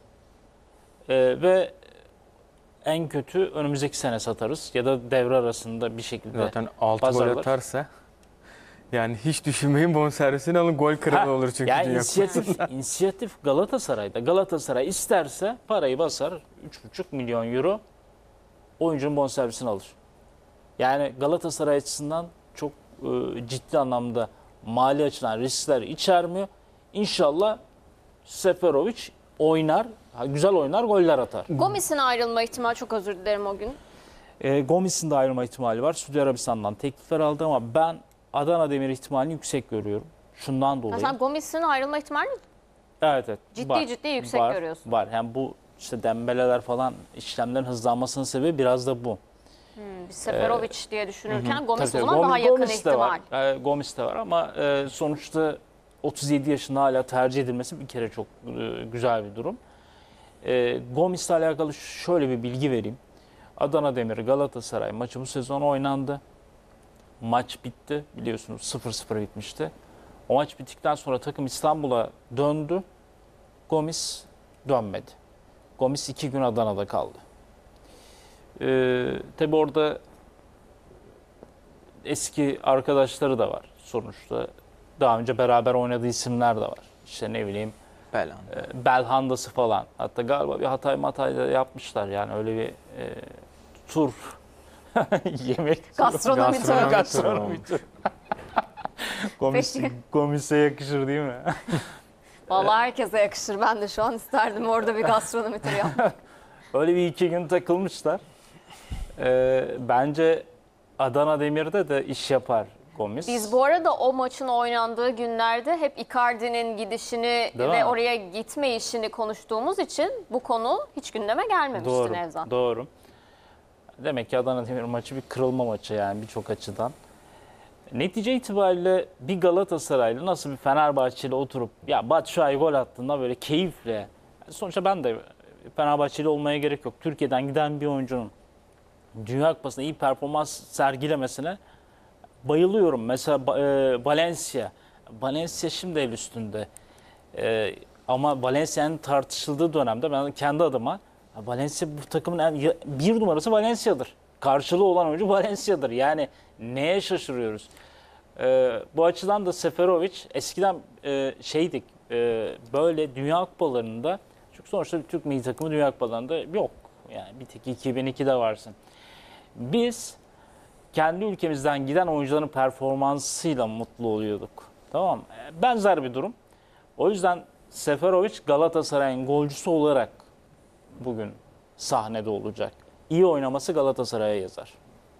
e, ve en kötü önümüzdeki sene satarız ya da devre arasında bir şekilde zaten altı gol pazarlar. atarsa yani hiç düşünmeyin bonservisini alın, gol kralı Ha, olur çünkü yani Dünya inisiyatif, inisiyatif Galatasaray'da. Galatasaray isterse parayı basar, üç buçuk milyon euro oyuncunun bonservisini alır. Yani Galatasaray açısından çok e, ciddi anlamda mali açıdan riskler içermiyor. İnşallah Seferovic oynar, güzel oynar, goller atar. Gomis'in ayrılma ihtimali, çok özür dilerim o gün. E, Gomis'in de ayrılma ihtimali var. Suudi Arabistan'dan teklifler aldı ama ben Adana Demir ihtimalini yüksek görüyorum. Şundan dolayı. Sen Gomis'in ayrılma ihtimali Evet evet. ciddi var, ciddi yüksek var, görüyorsun. Var. Yani bu işte dembeleler falan işlemlerin hızlanmasının sebebi biraz da bu. Biz Seferovic ee, diye düşünürken Gomis Tabii, o zaman Gomis, daha yakın Gomis ihtimal. De var. E, Gomis de var ama e, sonuçta otuz yedi yaşında hala tercih edilmesi bir kere çok e, güzel bir durum. E, Gomis'le alakalı şöyle bir bilgi vereyim. Adana Demir Galatasaray maçı bu sezon oynandı. Maç bitti biliyorsunuz sıfır sıfır bitmişti. O maç bittikten sonra takım İstanbul'a döndü. Gomis dönmedi. Gomis iki gün Adana'da kaldı. Ee, tabii orada eski arkadaşları da var sonuçta. Daha önce beraber oynadığı isimler de var. İşte ne bileyim Belhanda. E, Belhanda'sı falan. Hatta galiba bir Hatay Matay'da yapmışlar yani öyle bir e, tur. Yemek Gastronomi turu. Gastronomi Gastronomi turu. Gomis, Peki. Gomis'e yakışır değil mi? Vallahi herkese yakışır. Ben de şu an isterdim orada bir gastronomi turu yapmak. Öyle bir iki gün takılmışlar. Ee, bence Adana Demir'de de iş yapar Gomis. Biz bu arada o maçın oynandığı günlerde hep Icardi'nin gidişini Değil ve mi? oraya gitme işini konuştuğumuz için bu konu hiç gündeme gelmemişti Doğru, Nevzat. doğru. Demek ki Adana Demir maçı bir kırılma maçı yani birçok açıdan. Netice itibariyle bir Galatasaraylı nasıl bir Fenerbahçeli oturup ya Batshuayi gol attığında böyle keyifle, sonuçta ben de Fenerbahçeli olmaya gerek yok. Türkiye'den giden bir oyuncunun Dünya Kupası'nda iyi performans sergilemesine bayılıyorum. Mesela e, Valencia. Valencia şimdi el üstünde. E, ama Valencia'nın tartışıldığı dönemde ben kendi adıma Valencia bu takımın en, bir numarası Valencia'dır. Karşılığı olan oyuncu Valencia'dır. Yani neye şaşırıyoruz? E, bu açıdan da Seferovic eskiden e, şeydik e, böyle Dünya Kupalarında, çünkü sonuçta bir Türk milli takımı Dünya Kupalarında yok. Yani bir tek iki bin ikide varsın. Biz kendi ülkemizden giden oyuncuların performansıyla mutlu oluyorduk. Tamam mı? Benzer bir durum. O yüzden Seferovic Galatasaray'ın golcüsü olarak bugün sahnede olacak. İyi oynaması Galatasaray'a yazar.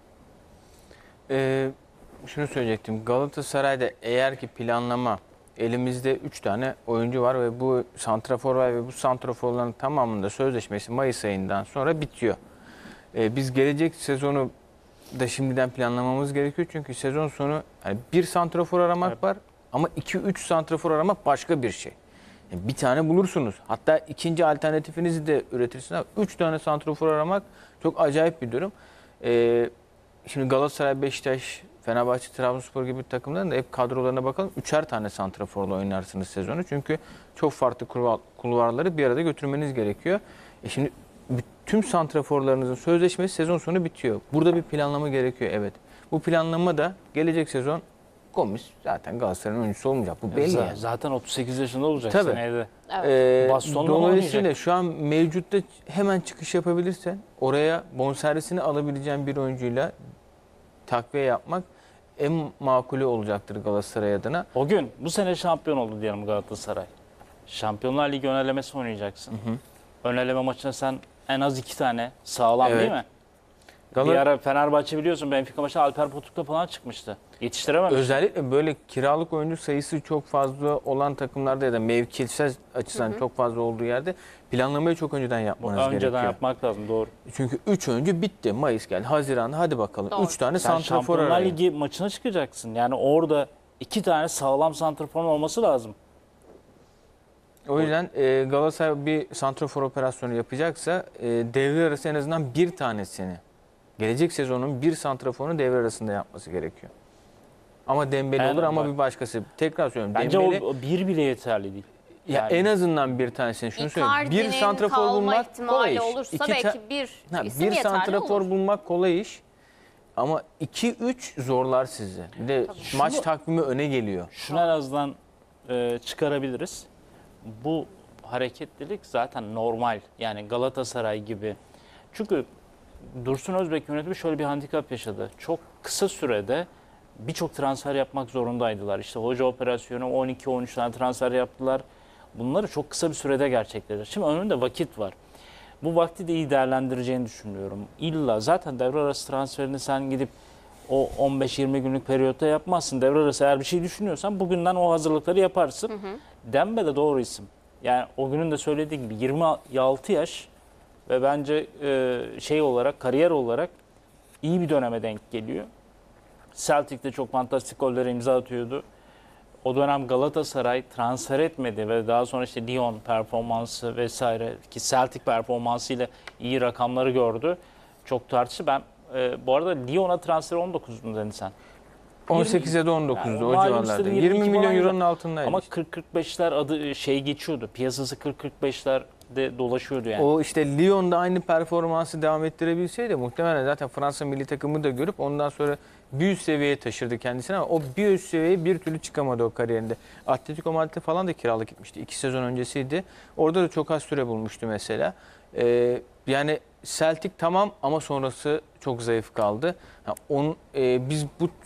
Ee, şunu söyleyecektim. Galatasaray'da eğer ki planlama, elimizde üç tane oyuncu var ve bu santrafor var ve bu santraforların tamamında sözleşmesi Mayıs ayından sonra bitiyor. Ee, biz gelecek sezonu da şimdiden planlamamız gerekiyor. Çünkü sezon sonu yani bir santrafor aramak Evet. var ama iki üç santrafor aramak başka bir şey. Yani bir tane bulursunuz. Hatta ikinci alternatifinizi de üretirsiniz. üç tane santrafor aramak çok acayip bir durum. Ee, şimdi Galatasaray, Beşiktaş, Fenerbahçe, Trabzonspor gibi takımların da hep kadrolarına bakalım. Üçer tane santraforla oynarsınız sezonu. Çünkü çok farklı kulvar- kulvarları bir arada götürmeniz gerekiyor. E şimdi tüm santraforlarınızın sözleşmesi sezon sonu bitiyor. Burada bir planlama gerekiyor, evet. Bu planlama da gelecek sezon Gomis zaten Galatasaray'ın oyuncusu olmayacak. Bu belli Z- yani. Zaten otuz sekiz yaşında olacak Tabii. seneye. Ee, Bastonla dolayısıyla oynayacak. şu an mevcutta hemen çıkış yapabilirsen oraya bonservisini alabileceğin bir oyuncuyla takviye yapmak en makulü olacaktır Galatasaray adına. O gün bu sene şampiyon oldu diyelim Galatasaray. Şampiyonlar Ligi ön elemesi oynayacaksın. Hı hı. Ön eleme maçında sen en az iki tane sağlam Evet. değil mi? Gal- Bir ara Fenerbahçe biliyorsun Benfica maçı Alper Potuk'ta falan çıkmıştı. Yetiştirememiş. Özellikle böyle kiralık oyuncu sayısı çok fazla olan takımlarda ya da mevkisel açıdan çok fazla olduğu yerde planlamayı çok önceden Bu yapmanız önceden gerekiyor. yapmak lazım, doğru. Çünkü üç oyuncu bitti. Mayıs geldi. Haziran hadi bakalım. Doğru. üç tane Sen santrafor Şampiyonlar arayın. Ligi maçına çıkacaksın. Yani orada iki tane sağlam santraforun olması lazım. O yüzden e, Galatasaray bir santrafor operasyonu yapacaksa e, devre arası en azından bir tanesini, gelecek sezonun bir santraforunu devre arasında yapması gerekiyor. Ama Dembele Yani olur ama bak- bir başkası. Tekrar söylüyorum. Bence Dembele, o, o bir bile yeterli değil. ya Yani en azından bir tanesini şunu söyleyeyim. Bir Icardi'nin santrafor kalma bulmak kolay ihtimali iş. olursa İki belki ta- bir Ha, isim bir yeterli santrafor olur. bulmak kolay iş. Ama iki üç zorlar sizi. Bir de maç Şunu- takvimi öne geliyor. şunu en azından e, çıkarabiliriz. Bu hareketlilik zaten normal. Yani Galatasaray gibi. Çünkü Dursun Özbek yönetimi şöyle bir handikap yaşadı. Çok kısa sürede birçok transfer yapmak zorundaydılar. İşte hoca operasyonu on iki on üç tane transfer yaptılar. Bunları çok kısa bir sürede gerçekleştirdiler. Şimdi önünde vakit var. Bu vakti de iyi değerlendireceğini düşünüyorum. İlla zaten devre arası transferini sen gidip o on beş yirmi günlük periyotta yapmazsın. Devre arası eğer bir şey düşünüyorsan bugünden o hazırlıkları yaparsın. Hı hı. Dembe de doğru isim. Yani o günün de söylediği gibi yirmi altı yaş ve bence e, şey olarak, kariyer olarak iyi bir döneme denk geliyor. Celtic'te çok fantastik gollere imza atıyordu. O dönem Galatasaray transfer etmedi ve daha sonra işte Lyon performansı vesaire ki Celtic performansıyla iyi rakamları gördü. Çok tartıştı. Ben e, bu arada Lyon'a transfer on dokuz mu dedin sen? on sekiz ya da on dokuzdu Yani o malum civarlarda. işte yirmi yirmi iki milyon falan euronun altındaydı. Ama kırk kırk beşler adı şey geçiyordu. Piyasası kırk kırk beşlerde dolaşıyordu yani. O işte Lyon'da aynı performansı devam ettirebilseydi muhtemelen zaten Fransa milli takımı da görüp ondan sonra bir üst seviyeye taşırdı kendisini ama o bir üst seviyeye bir türlü çıkamadı o kariyerinde. Atletico Madrid'e falan da kiralık gitmişti. İki sezon öncesiydi. Orada da çok az süre bulmuştu mesela. Ee, yani Celtic tamam ama sonrası çok zayıf kaldı. Ha, on, e, biz bu tür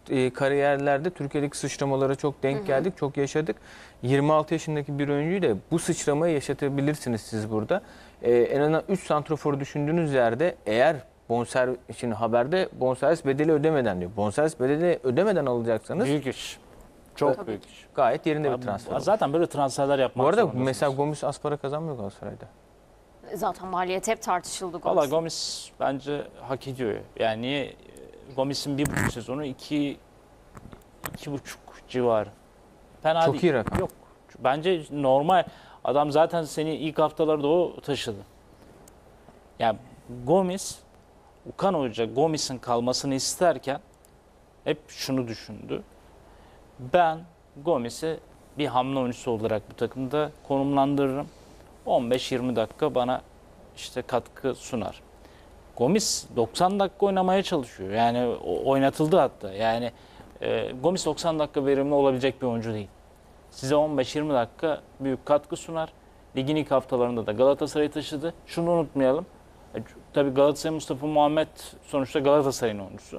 e, kariyerlerde Türkiye'deki sıçramalara çok denk geldik, çok yaşadık. yirmi altı yaşındaki bir oyuncuyu da bu sıçramayı yaşatabilirsiniz siz burada. E, en azından üç santroforu düşündüğünüz yerde eğer bonservis, şimdi haberde bonservis bedeli ödemeden diyor. Bonservis bedeli ödemeden alacaksanız Büyük iş. Çok Tabii. büyük iş. gayet yerinde bir Abi, transfer olur. Zaten böyle transferler yapmak Bu arada zorundasınız. mesela Gomis az para kazanmıyor Galatasaray'da. Zaten maliyet hep tartışıldı. Valla Gomis. Gomis bence hak ediyor. Yani niye? Gomis'in bir buçuk sezonu iki, iki buçuk civarı. Fena Çok değil. iyi rakam. Yok. Bence normal. Adam zaten seni ilk haftalarda o taşıdı. Yani Gomis, Okan Hoca Gomis'in kalmasını isterken hep şunu düşündü. Ben Gomis'i bir hamle oyuncusu olarak bu takımda konumlandırırım. on beş yirmi dakika bana işte katkı sunar. Gomis doksan dakika oynamaya çalışıyor. Yani o- oynatıldı hatta. Yani e, Gomis doksan dakika verimli olabilecek bir oyuncu değil. Size on beş yirmi dakika büyük katkı sunar. Ligin ilk haftalarında da Galatasaray'ı taşıdı. Şunu unutmayalım. E, tabii Galatasaray Mustafa Muhammed sonuçta Galatasaray'ın oyuncusu.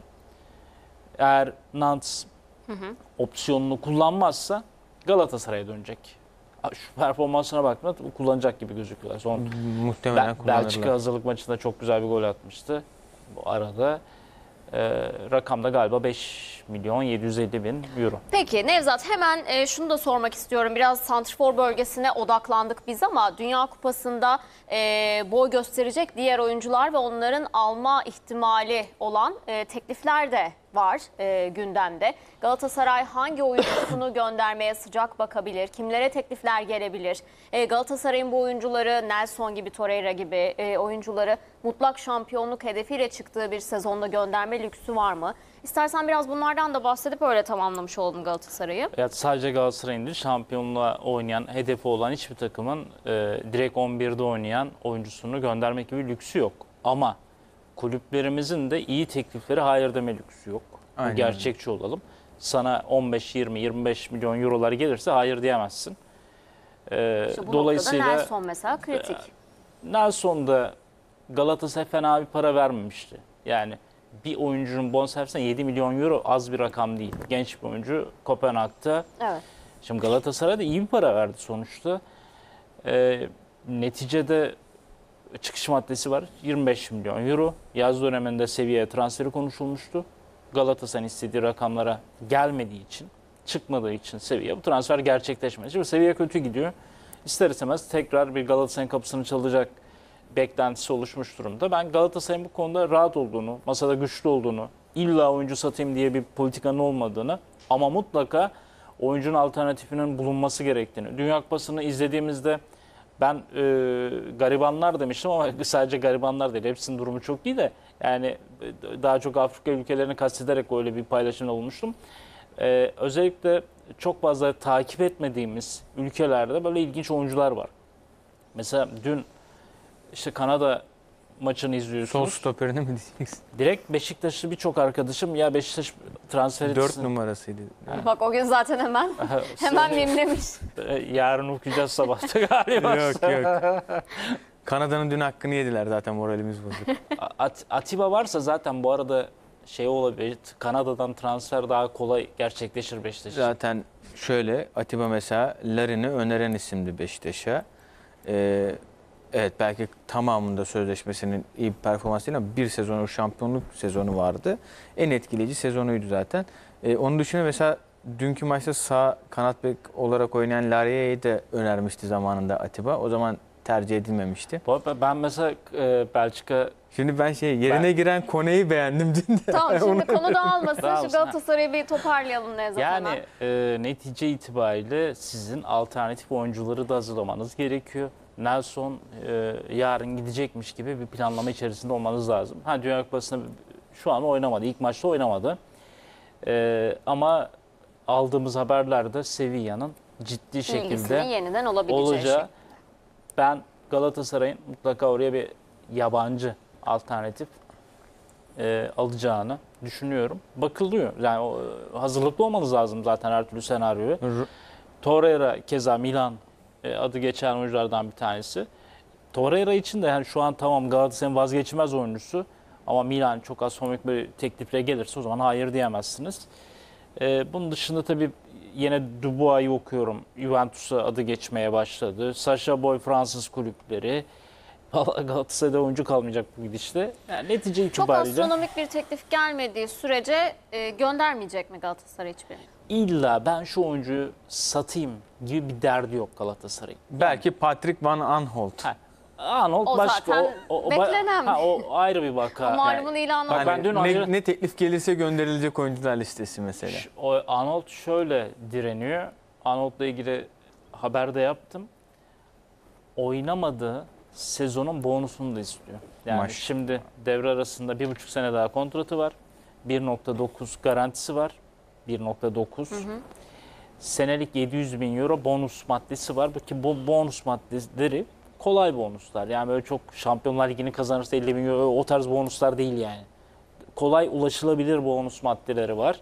Eğer Nantes opsiyonunu kullanmazsa Galatasaray'a dönecek. Şu performansına bakma kullanacak gibi gözüküyorlar. Son Muhtemelen Bel- kullanırlar. Belçika hazırlık maçında çok güzel bir gol atmıştı. Bu arada e, rakamda galiba beş milyon yedi yüz elli bin euro. Peki Nevzat, hemen e, şunu da sormak istiyorum. Biraz santrfor bölgesine odaklandık biz ama Dünya Kupası'nda e, boy gösterecek diğer oyuncular ve onların alma ihtimali olan e, teklifler de var e, gündemde. Galatasaray hangi oyuncusunu göndermeye sıcak bakabilir? Kimlere teklifler gelebilir? E, Galatasaray'ın bu oyuncuları, Nelson gibi, Torreira gibi e, oyuncuları mutlak şampiyonluk hedefiyle çıktığı bir sezonda gönderme lüksü var mı? İstersen biraz bunlardan da bahsedip öyle tamamlamış oldum Galatasaray'ı. Ya sadece Galatasaray'ın değil, şampiyonluğa oynayan, hedefi olan hiçbir takımın e, direkt on birde oynayan oyuncusunu göndermek gibi lüksü yok. Ama kulüplerimizin de iyi teklifleri hayır deme lüksü yok. Aynen Gerçekçi olalım. Sana on beş yirmi yirmi beş milyon eurolar gelirse hayır diyemezsin. E, İşte bu dolayısıyla noktada Nelson mesela kritik. Nelson da Galatasaray fena bir para vermemişti. Yani bir oyuncunun bonservisine yedi milyon euro az bir rakam değil. Genç bir oyuncu Kopenhag'da. Evet. Şimdi Galatasaray da iyi bir para verdi sonuçta. Ee, neticede çıkış maddesi var. yirmi beş milyon euro. Yaz döneminde seviye transferi konuşulmuştu. Galatasaray'ın istediği rakamlara gelmediği için, çıkmadığı için seviye bu transfer gerçekleşmedi. Şimdi seviye kötü gidiyor. İster istemez tekrar bir Galatasaray'ın kapısını çalacak beklentisi oluşmuş durumda. Ben Galatasaray'ın bu konuda rahat olduğunu, masada güçlü olduğunu, illa oyuncu satayım diye bir politikanın olmadığını ama mutlaka oyuncunun alternatifinin bulunması gerektiğini. Dünya Kupası'nı izlediğimizde ben e, garibanlar demiştim ama sadece garibanlar değil. Hepsinin durumu çok iyi de yani e, daha çok Afrika ülkelerini kastederek öyle bir paylaşımda olmuştum. E, özellikle çok fazla takip etmediğimiz ülkelerde böyle ilginç oyuncular var. Mesela dün İşte Kanada maçını izliyorsunuz. Sol stoperini mi diyeceksin? Direkt Beşiktaşlı birçok arkadaşım ya Beşiktaş transferi Dört numarasıydı. Bak o gün zaten hemen hemen mimlemiş. Yarın okuyacağız sabahta galiba. Yok yok. Kanada'nın dün hakkını yediler zaten, moralimiz bozuk. At- Atiba varsa zaten bu arada şey olabilir. Kanada'dan transfer daha kolay gerçekleşir Beşiktaş için. Zaten şöyle, Atiba mesela Larin'i öneren isimdi Beşiktaş'a. Ee, evet belki tamamında sözleşmesinin iyi bir performans değil ama bir sezonu, şampiyonluk sezonu vardı. En etkileyici sezonuydu zaten. Ee, onun dışında mesela dünkü maçta sağ kanat bek olarak oynayan Laria'yı da önermişti zamanında Atiba. O zaman tercih edilmemişti. Bu arada ben mesela e, Belçika Şimdi ben şey yerine Ben- giren Kone'yi beğendim dün de. Tamam, şimdi Onu- konu dağılmasın. Şu Dağılmasın, Galatasaray'ı bir toparlayalım Nevzat yani hemen. e, netice itibariyle sizin alternatif oyuncuları da hazırlamanız gerekiyor. Nelson e, yarın gidecekmiş gibi bir planlama içerisinde olmanız lazım. Ha, Dünya Kupası'nda şu an oynamadı. İlk maçta oynamadı. E, ama aldığımız haberlerde Sevilla'nın ciddi şekilde İlgisinin yeniden olabileceği olacağı. şey. Ben Galatasaray'ın mutlaka oraya bir yabancı alternatif e, alacağını düşünüyorum. Bakılıyor. Yani o, hazırlıklı olmanız lazım zaten her türlü senaryoya. R- Torreira keza Milan e, adı geçen oyunculardan bir tanesi. Torreira için de yani şu an tamam Galatasaray'ın vazgeçilmez oyuncusu Ama Milan çok astronomik bir teklifle gelirse o zaman hayır diyemezsiniz. Ee, bunun dışında tabii yine Dubois'u okuyorum. Juventus'a adı geçmeye başladı. Sacha Boey Fransız kulüpleri. Vallahi Galatasaray'da oyuncu kalmayacak bu gidişte. Yani netice Çok itibariyle astronomik bir teklif gelmediği sürece e, göndermeyecek mi Galatasaray hiçbirini? illa ben şu oyuncuyu satayım gibi bir derdi yok Galatasaray'ın. Belki Patrick Van Aanholt. Ha, Arnold O başka. zaten o, o, o, beklenen ha, mi? o ayrı bir vaka. O malumun Yani, ilanı Bak oldu. ben dün ne, ayrı- ne teklif gelirse gönderilecek oyuncular listesi mesela. Ş- o Arnold şöyle direniyor. Arnold'la ilgili haber de yaptım. Oynamadığı sezonun bonusunu da istiyor. Yani Maş. şimdi devre arasında bir buçuk sene daha kontratı var. bir nokta dokuz garantisi var. bir nokta dokuz. Senelik yedi yüz bin euro bonus maddesi var. Ki bu bonus maddeleri kolay bonuslar. Yani böyle çok Şampiyonlar Ligi'ni kazanırsa elli bin euro o tarz bonuslar değil yani. Kolay ulaşılabilir bonus maddeleri var.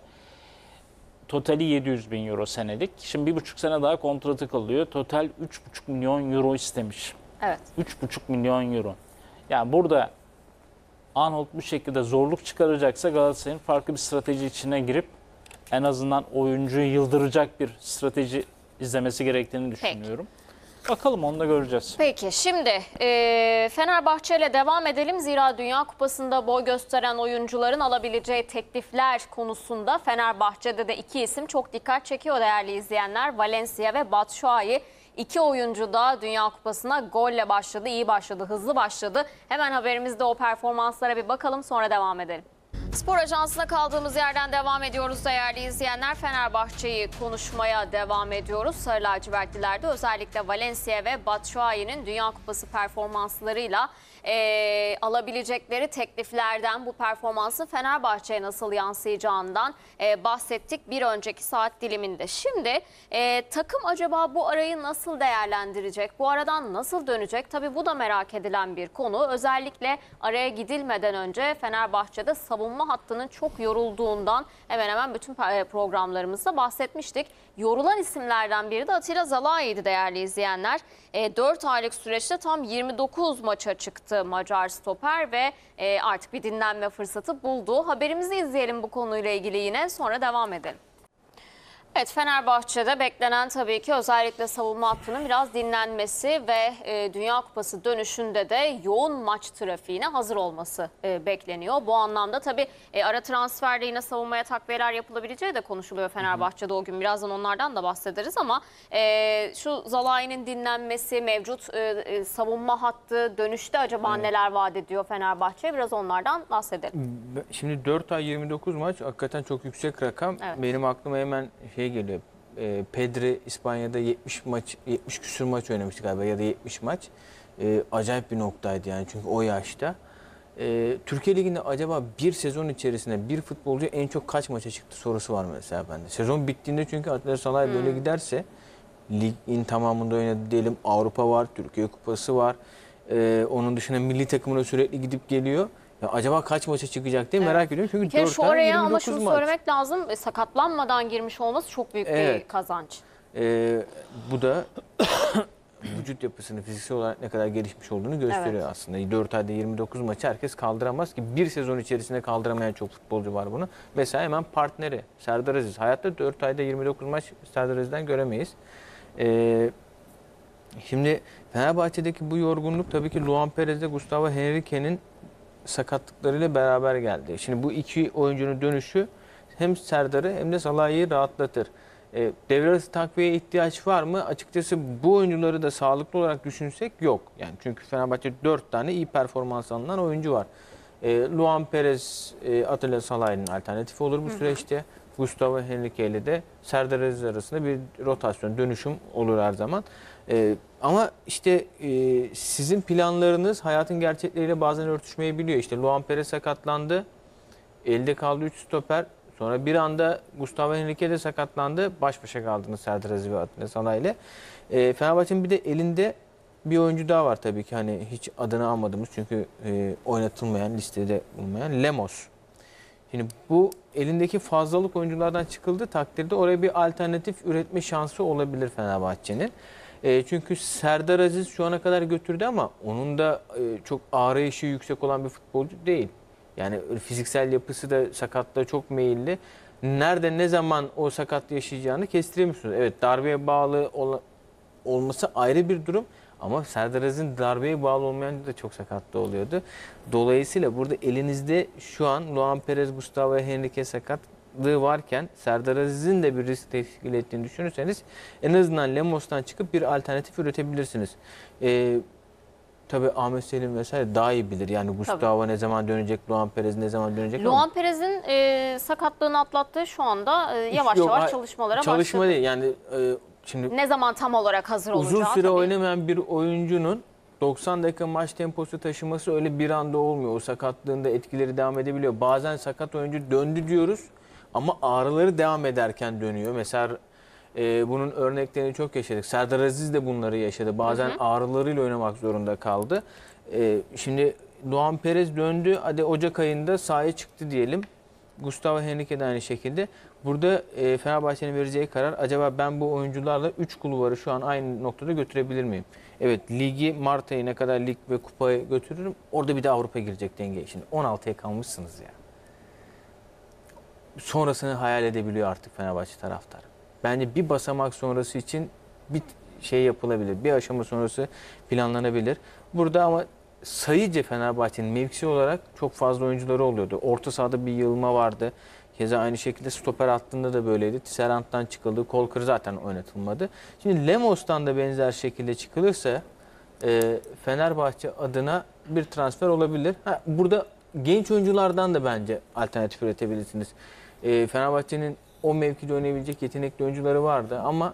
Totali yedi yüz bin euro senelik. Şimdi bir buçuk sene daha kontratı kalıyor. Total üç buçuk milyon euro istemiş. Evet. üç buçuk milyon euro. Yani burada Arnold bu şekilde zorluk çıkaracaksa Galatasaray'ın farklı bir strateji içine girip en azından oyuncuyu yıldıracak bir strateji izlemesi gerektiğini düşünüyorum. Bakalım, onu da göreceğiz. Peki şimdi e, Fenerbahçe ile devam edelim. Zira Dünya Kupası'nda boy gösteren oyuncuların alabileceği teklifler konusunda Fenerbahçe'de de iki isim çok dikkat çekiyor değerli izleyenler. Valencia ve Batshuayi. İki oyuncu da Dünya Kupası'na golle başladı, iyi başladı, hızlı başladı. Hemen haberimizde o performanslara bir bakalım, sonra devam edelim. Spor Ajansı'na kaldığımız yerden devam ediyoruz değerli izleyenler. Fenerbahçe'yi konuşmaya devam ediyoruz. Sarı lacivertlilerde özellikle Valencia ve Batshuayi'nin Dünya Kupası performanslarıyla e, alabilecekleri tekliflerden, bu performansın Fenerbahçe'ye nasıl yansıyacağından e, bahsettik bir önceki saat diliminde. Şimdi e, takım acaba bu arayı nasıl değerlendirecek? Bu aradan nasıl dönecek? Tabii bu da merak edilen bir konu. Özellikle araya gidilmeden önce Fenerbahçe'de savunma hattının çok yorulduğundan hemen hemen bütün programlarımızda bahsetmiştik. Yorulan isimlerden biri de Atilla Zalai'ydi değerli izleyenler. E, dört aylık süreçte tam yirmi dokuz maça çıktı Macar stoper ve e, artık bir dinlenme fırsatı buldu. Haberimizi izleyelim bu konuyla ilgili yine, sonra devam edelim. Evet, Fenerbahçe'de beklenen tabii ki özellikle savunma hattının biraz dinlenmesi ve e, Dünya Kupası dönüşünde de yoğun maç trafiğine hazır olması e, bekleniyor. Bu anlamda tabii e, ara transferde yine savunmaya takviyeler yapılabileceği de konuşuluyor Fenerbahçe'de o gün. Birazdan onlardan da bahsederiz ama e, şu Zalai'nin dinlenmesi, mevcut e, e, savunma hattı dönüşte acaba evet. neler vaat ediyor Fenerbahçe? Biraz onlardan bahsedelim. Şimdi dört ay yirmi dokuz maç hakikaten çok yüksek rakam. Evet. Benim aklıma hemen şey geliyor. E, Pedri İspanya'da yetmiş maç, yetmiş küsur maç oynamıştı galiba ya da yetmiş maç. E, acayip bir noktaydı yani çünkü o yaşta. E, Türkiye Ligi'nde acaba bir sezon içerisinde bir futbolcu en çok kaç maça çıktı sorusu var mesela bende. Sezon bittiğinde çünkü Atilla Salay hmm. böyle giderse ligin tamamında oynadı diyelim. Avrupa var, Türkiye Kupası var. E, onun dışında milli takımına sürekli gidip geliyor. Ya acaba kaç maça çıkacak diye evet. merak ediyorum. Çünkü dört şu oraya ama şunu maç. söylemek lazım. Sakatlanmadan girmiş olması çok büyük evet. bir kazanç. Ee, bu da vücut yapısını fiziksel olarak ne kadar gelişmiş olduğunu gösteriyor evet. aslında. dört ayda yirmi dokuz maçı herkes kaldıramaz ki. Bir sezon içerisinde kaldıramayan çok futbolcu var bunu. Mesela hemen partneri Serdar Aziz. Hayatta dört ayda yirmi dokuz maç Serdar Aziz'den göremeyiz. Ee, şimdi Fenerbahçe'deki bu yorgunluk tabii ki Luan Perez'de Gustavo Henrique'nin sakatlıklarıyla beraber geldi. Şimdi bu iki oyuncunun dönüşü hem Serdar'ı hem de Salah'ı rahatlatır. E, devre arası takviyeye ihtiyaç var mı? Açıkçası bu oyuncuları da sağlıklı olarak düşünsek yok. Yani çünkü Fenerbahçe dört tane iyi performans alınan oyuncu var. E, Luan Perez, e, Atilla Salah'ın alternatifi olur bu hı hı. süreçte. Gustavo Henrique ile de Serdar Aziz arasında bir rotasyon, dönüşüm olur her zaman. Ee, ama işte e, sizin planlarınız hayatın gerçekleriyle bazen örtüşmeyebiliyor. İşte Luan Perez sakatlandı, elde kaldı üç stoper. Sonra bir anda Gustavo Henrique de sakatlandı, baş başa kaldınız Serdar Aziz ve Atilla Salah ile. E, Fenerbahçe'nin bir de elinde bir oyuncu daha var tabii ki, hani hiç adını almadığımız çünkü e, oynatılmayan, listede bulunmayan Lemos. Şimdi bu elindeki fazlalık oyunculardan çıkıldığı takdirde oraya bir alternatif üretme şansı olabilir Fenerbahçe'nin. E, çünkü Serdar Aziz şu ana kadar götürdü ama onun da e, çok arayışı yüksek olan bir futbolcu değil. Yani fiziksel yapısı da sakatlığa çok meyilli. Nerede ne zaman o sakatlığı yaşayacağını kestiremiyorsunuz. Evet, darbeye bağlı ol, olması ayrı bir durum. Ama Serdar Aziz'in darbeye bağlı olmayan da çok sakatlı oluyordu. Dolayısıyla burada elinizde şu an Luan Perez, Gustavo Henrique sakatlığı varken Serdar Aziz'in de bir risk teşkil ettiğini düşünürseniz en azından Lemos'tan çıkıp bir alternatif üretebilirsiniz. Ee, Tabii Ahmet Selim vesaire daha iyi bilir. Yani Gustavo ne zaman dönecek, Luan Perez ne zaman dönecek. Luan Perez'in e, sakatlığını atlattığı şu anda e, yavaş Yok, yavaş ha- çalışmalara Çalışma başladı. değil yani e, şimdi Ne zaman tam olarak hazır olacağı uzun süre tabii. oynamayan bir oyuncunun doksan dakika maç temposu taşıması öyle bir anda olmuyor. O sakatlığında etkileri devam edebiliyor. Bazen sakat oyuncu döndü diyoruz ama ağrıları devam ederken dönüyor. Mesela e, bunun örneklerini çok yaşadık. Serdar Aziz de bunları yaşadı. Bazen hı hı. ağrılarıyla oynamak zorunda kaldı. E, şimdi Luan Perez döndü. Hadi Ocak ayında sahaya çıktı diyelim. Gustavo Henrique de aynı şekilde. Burada e, Fenerbahçe'nin vereceği karar, acaba ben bu oyuncularla üç kulvarı şu an aynı noktada götürebilir miyim? Evet, ligi Mart ayına kadar lig ve kupayı götürürüm. Orada bir de Avrupa girecek dengeye. Şimdi on altıya kalmışsınız ya. Sonrasını hayal edebiliyor artık Fenerbahçe taraftarı. Bence bir basamak sonrası için bir şey yapılabilir. Bir aşama sonrası planlanabilir. Burada ama sayıca Fenerbahçe'nin mevkisi olarak çok fazla oyuncuları oluyordu. Orta sahada bir yığılma vardı. Keza aynı şekilde stoper hattında da böyleydi. Tisserant'tan çıkıldı. Kolkır zaten oynatılmadı. Şimdi Lemos'tan da benzer şekilde çıkılırsa e, Fenerbahçe adına bir transfer olabilir. Ha, burada genç oyunculardan da bence alternatif üretebilirsiniz. E, Fenerbahçe'nin o mevkide oynayabilecek yetenekli oyuncuları vardı ama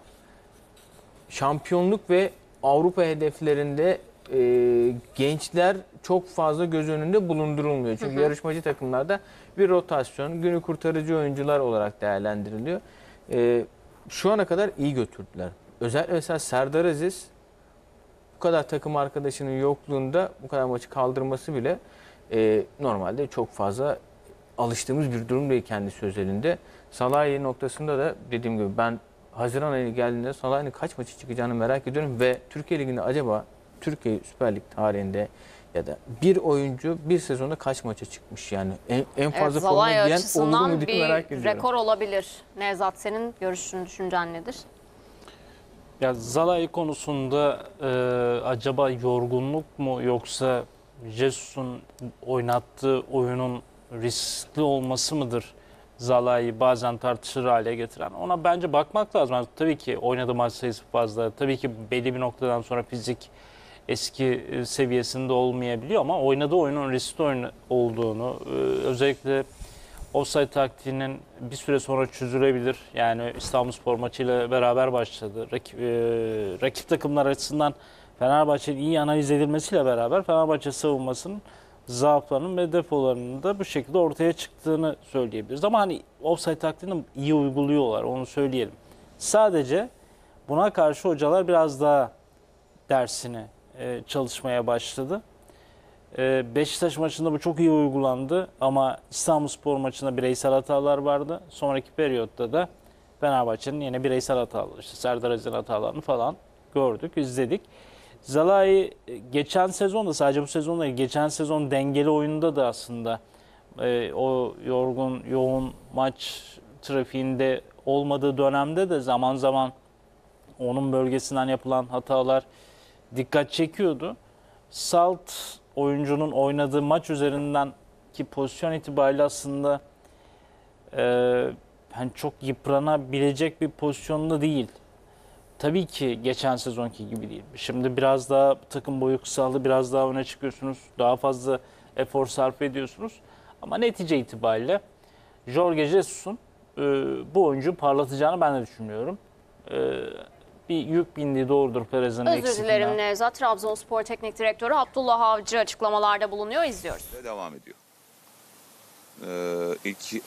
şampiyonluk ve Avrupa hedeflerinde e, gençler çok fazla göz önünde bulundurulmuyor. Çünkü hı hı. yarışmacı takımlarda bir rotasyon, günü kurtarıcı oyuncular olarak değerlendiriliyor. E, şu ana kadar iyi götürdüler. Özellikle mesela Serdar Aziz bu kadar takım arkadaşının yokluğunda bu kadar maçı kaldırması bile e, normalde çok fazla alıştığımız bir durum değil kendisi özelinde. Salahi noktasında da dediğim gibi ben Haziran ayı geldiğinde Salah'ın kaç maçı çıkacağını merak ediyorum ve Türkiye Ligi'nde acaba Türkiye Süper Lig tarihinde ya da bir oyuncu bir sezonda kaç maça çıkmış yani en, en fazla evet, forma giyen olur mu bir diye merak ediyorum. rekor olabilir. Nevzat, senin görüşün, düşüncen nedir? Ya Zalai konusunda e, acaba yorgunluk mu yoksa Jesus'un oynattığı oyunun riskli olması mıdır Zalai'yi bazen tartışır hale getiren? Ona bence bakmak lazım. Yani tabii ki oynadığı maç sayısı fazla. Tabii ki belli bir noktadan sonra fizik eski seviyesinde olmayabiliyor ama oynadığı oyunun riskli oyun olduğunu, özellikle offside taktiğinin bir süre sonra çözülebilir. Yani İstanbulspor maçıyla beraber başladı. Rakip, e, rakip takımlar açısından Fenerbahçe'nin iyi analiz edilmesiyle beraber Fenerbahçe savunmasının zaaflarının ve defolarının da bu şekilde ortaya çıktığını söyleyebiliriz. Ama hani offside taktiğini iyi uyguluyorlar, onu söyleyelim. Sadece buna karşı hocalar biraz daha dersini e, çalışmaya başladı. E, Beşiktaş maçında bu çok iyi uygulandı ama İstanbulspor maçında bireysel hatalar vardı. Sonraki periyotta da Fenerbahçe'nin yine bireysel hataları, işte Serdar Aziz'in hatalarını falan gördük, izledik. Zalai geçen sezonda, sadece bu sezonda değil, geçen sezon dengeli oyunda da aslında e, o yorgun, yoğun maç trafiğinde olmadığı dönemde de zaman zaman onun bölgesinden yapılan hatalar dikkat çekiyordu. Salt oyuncunun oynadığı maç üzerinden ki pozisyon itibariyle aslında e, yani çok yıpranabilecek bir pozisyonda değil. Tabii ki geçen sezonki gibi değil. Şimdi biraz daha takım boyu kısaldı, biraz daha öne çıkıyorsunuz, daha fazla efor sarf ediyorsunuz. Ama netice itibariyle Jorge Jesus'un e, bu oyuncuyu parlatacağını ben de düşünmüyorum. E, bir yük bindiği doğrudur Perez'in eksikliğinden. Özür dilerim Nevzat. Trabzonspor Teknik Direktörü Abdullah Avcı açıklamalarda bulunuyor. İzliyoruz. Devam ediyor. Ee, ilk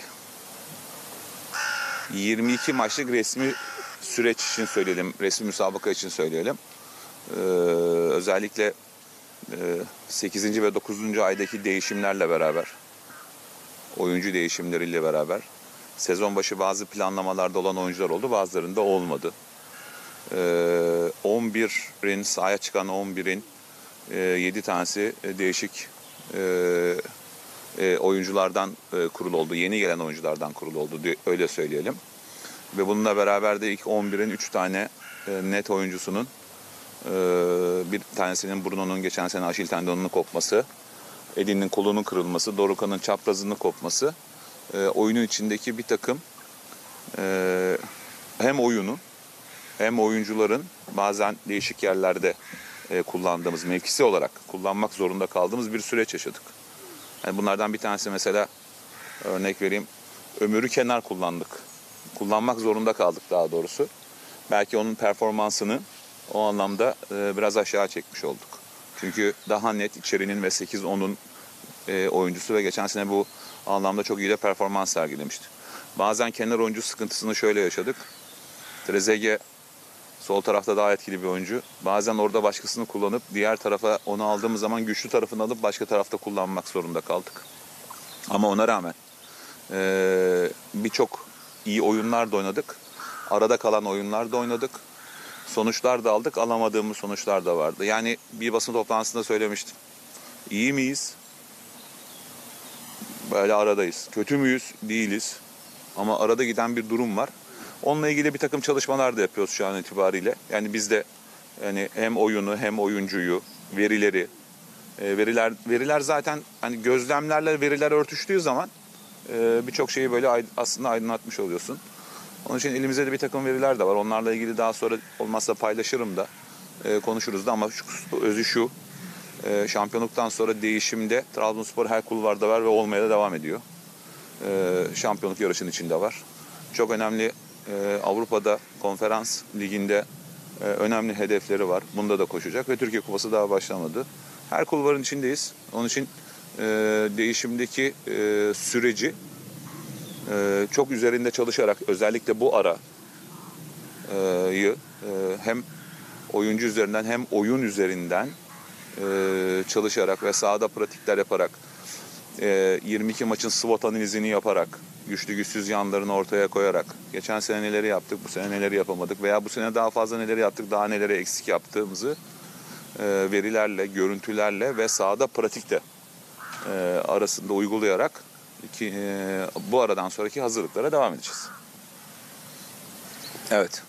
yirmi iki maçlık resmi süreç için söyleyelim, resmi müsabaka için söyleyelim. Ee, özellikle e, sekizinci ve dokuzuncu aydaki değişimlerle beraber, oyuncu değişimleriyle beraber, sezon başı bazı planlamalarda olan oyuncular oldu, bazılarında olmadı. Ee, on birin, sahaya çıkan on birin e, yedi tanesi değişik e, e, oyunculardan e, kurulu oldu. Yeni gelen oyunculardan kurulu oldu diye öyle söyleyelim. Ve bununla beraber de ilk on birin üç tane e, net oyuncusunun e, bir tanesinin Bruno'nun geçen sene Aşil tendonunun kopması, Edin'in kolunun kırılması, Dorukhan'ın çaprazının kopması, e, oyunun içindeki bir takım e, hem oyunun hem oyuncuların bazen değişik yerlerde e, kullandığımız, mevkisi olarak kullanmak zorunda kaldığımız bir süreç yaşadık. Yani bunlardan bir tanesi mesela, örnek vereyim, Ömür'ü kenar kullandık. Kullanmak zorunda kaldık daha doğrusu. Belki onun performansını o anlamda e, biraz aşağı çekmiş olduk. Çünkü daha net içerinin ve sekiz onun e, oyuncusu ve geçen sene bu anlamda çok iyi de performans sergilemişti. Bazen kenar oyuncu sıkıntısını şöyle yaşadık. Trezeguet sol tarafta daha etkili bir oyuncu. Bazen orada başkasını kullanıp diğer tarafa onu aldığımız zaman güçlü tarafını alıp başka tarafta kullanmak zorunda kaldık. Ama ona rağmen e, birçok iyi oyunlar da oynadık. Arada kalan oyunlar da oynadık. Sonuçlar da aldık. Alamadığımız sonuçlar da vardı. Yani bir basın toplantısında söylemiştim. İyi miyiz? Böyle aradayız. Kötü müyüz? Değiliz. Ama arada giden bir durum var. Onunla ilgili bir takım çalışmalar da yapıyoruz şu an itibariyle. Yani biz de yani hem oyunu hem oyuncuyu, verileri, e, veriler veriler zaten hani gözlemlerle veriler örtüştüğü zaman e, birçok şeyi böyle ayd- aslında aydınlatmış oluyorsun. Onun için elimizde de bir takım veriler de var. Onlarla ilgili daha sonra olmazsa paylaşırım da e, konuşuruz da ama şu, özü şu. E, şampiyonluktan sonra değişimde Trabzonspor her kulvarda var ve olmaya da devam ediyor. E, şampiyonluk yarışının içinde var. Çok önemli e, Avrupa'da konferans liginde e, önemli hedefleri var. Bunda da koşacak ve Türkiye Kupası daha başlamadı. Her kulvarın içindeyiz. Onun için e, değişimdeki e, süreci e, çok üzerinde çalışarak özellikle bu arayı e, hem oyuncu üzerinden hem oyun üzerinden e, çalışarak ve sahada pratikler yaparak e, yirmi iki maçın SWOT analizini yaparak güçlü güçsüz yanlarını ortaya koyarak geçen sene neleri yaptık, bu sene neleri yapamadık veya bu sene daha fazla neleri yaptık, daha neleri eksik yaptığımızı e, verilerle, görüntülerle ve sahada pratikte e, arasında uygulayarak ki, e, bu aradan sonraki hazırlıklara devam edeceğiz. Evet.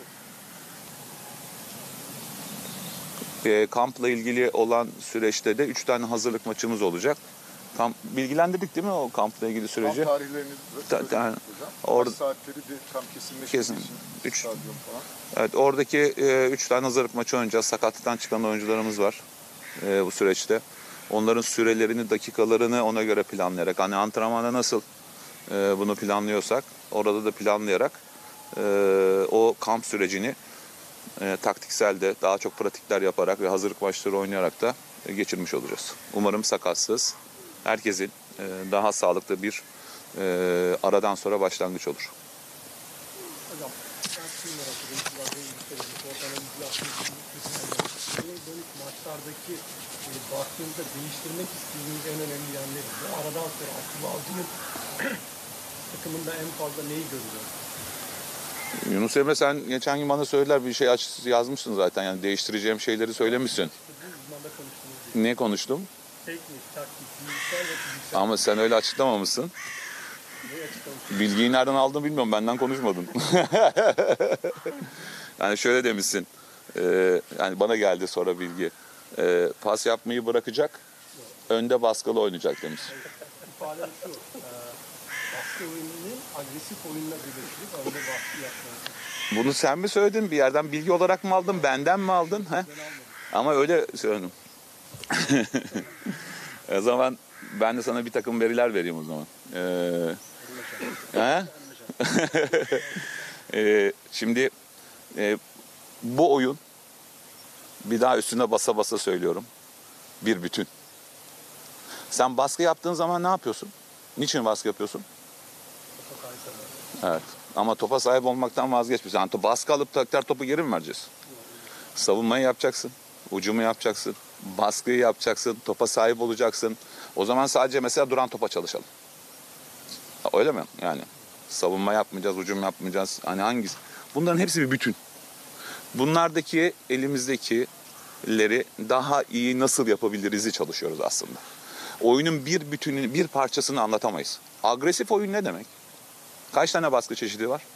E, kampla ilgili olan süreçte de üç tane hazırlık maçımız olacak. Kamp, bilgilendirdik değil mi o kampla ilgili süreci? Kamp tarihlerini Ta- ta- hocam. orada- Kaç saatleri bir kamp kesinleşmesi Kesin. için Üç. stadyum falan. Evet, oradaki e, üç tane hazırlık maçı oynayacağız. Sakatlıktan çıkan oyuncularımız var e, bu süreçte. Onların sürelerini, dakikalarını ona göre planlayarak, hani antrenmanda nasıl e, bunu planlıyorsak, orada da planlayarak e, o kamp sürecini e, taktiksel de daha çok pratikler yaparak ve hazırlık maçları oynayarak da e, geçirmiş olacağız. Umarım sakatsız, herkesin e, daha sağlıklı bir e, aradan sonra başlangıç olur. Hocam, ben şunu merak ediyorum. Biraz önce söyledim. Orta analizi yaptığınız için dönük maçlardaki e, baktığınızda değiştirmek istediğiniz en önemli yanları. Bu aradan sonra Abdullah Avcı'nın takımında en fazla neyi görüyoruz? Yunus Emre, sen geçen gün bana söylediler, bir şey aç yazmışsın zaten, yani değiştireceğim şeyleri söylemişsin. İşte bu uzmanda konuştuğunuz gibi Ne konuştum? teknik, taktik, bilgisayar ve fiziksel Ama sen öyle açıklamamışsın. neyi açıklamışsınız? Bilgiyi nereden aldın bilmiyorum, benden konuşmadın. Yani şöyle demişsin, e, yani bana geldi sonra bilgi. E, pas yapmayı bırakacak, önde baskılı oynayacak demiş. İfadem şu, e, baskı oyununun agresif oyunla birleştirip önde baskı yapması. Bunu sen mi söyledin, bir yerden bilgi olarak mı aldın, benden mi aldın? He? Ama öyle söyledim. O zaman ben de sana bir takım veriler vereyim o zaman. Ee, he? Ee, şimdi e, bu oyun, bir daha üstüne basa basa söylüyorum, bir bütün. Sen baskı yaptığın zaman ne yapıyorsun? Niçin baskı yapıyorsun? Evet. Ama topa sahip olmaktan vazgeçmiyorsun. Yani baskı alıp tekrar topu geri mi vereceğiz? Savunmayı yapacaksın, ucumu yapacaksın, baskıyı yapacaksın, topa sahip olacaksın. O zaman sadece mesela duran topa çalışalım. Öyle mi? Yani savunma yapmayacağız, ucum yapmayacağız. Hani hangisi? Bunların hepsi bir bütün. Bunlardaki elimizdekileri daha iyi nasıl yapabiliriz'i çalışıyoruz aslında. oyunun bir bütününü, bir parçasını anlatamayız. Agresif oyun ne demek? Kaç tane baskı çeşidi var?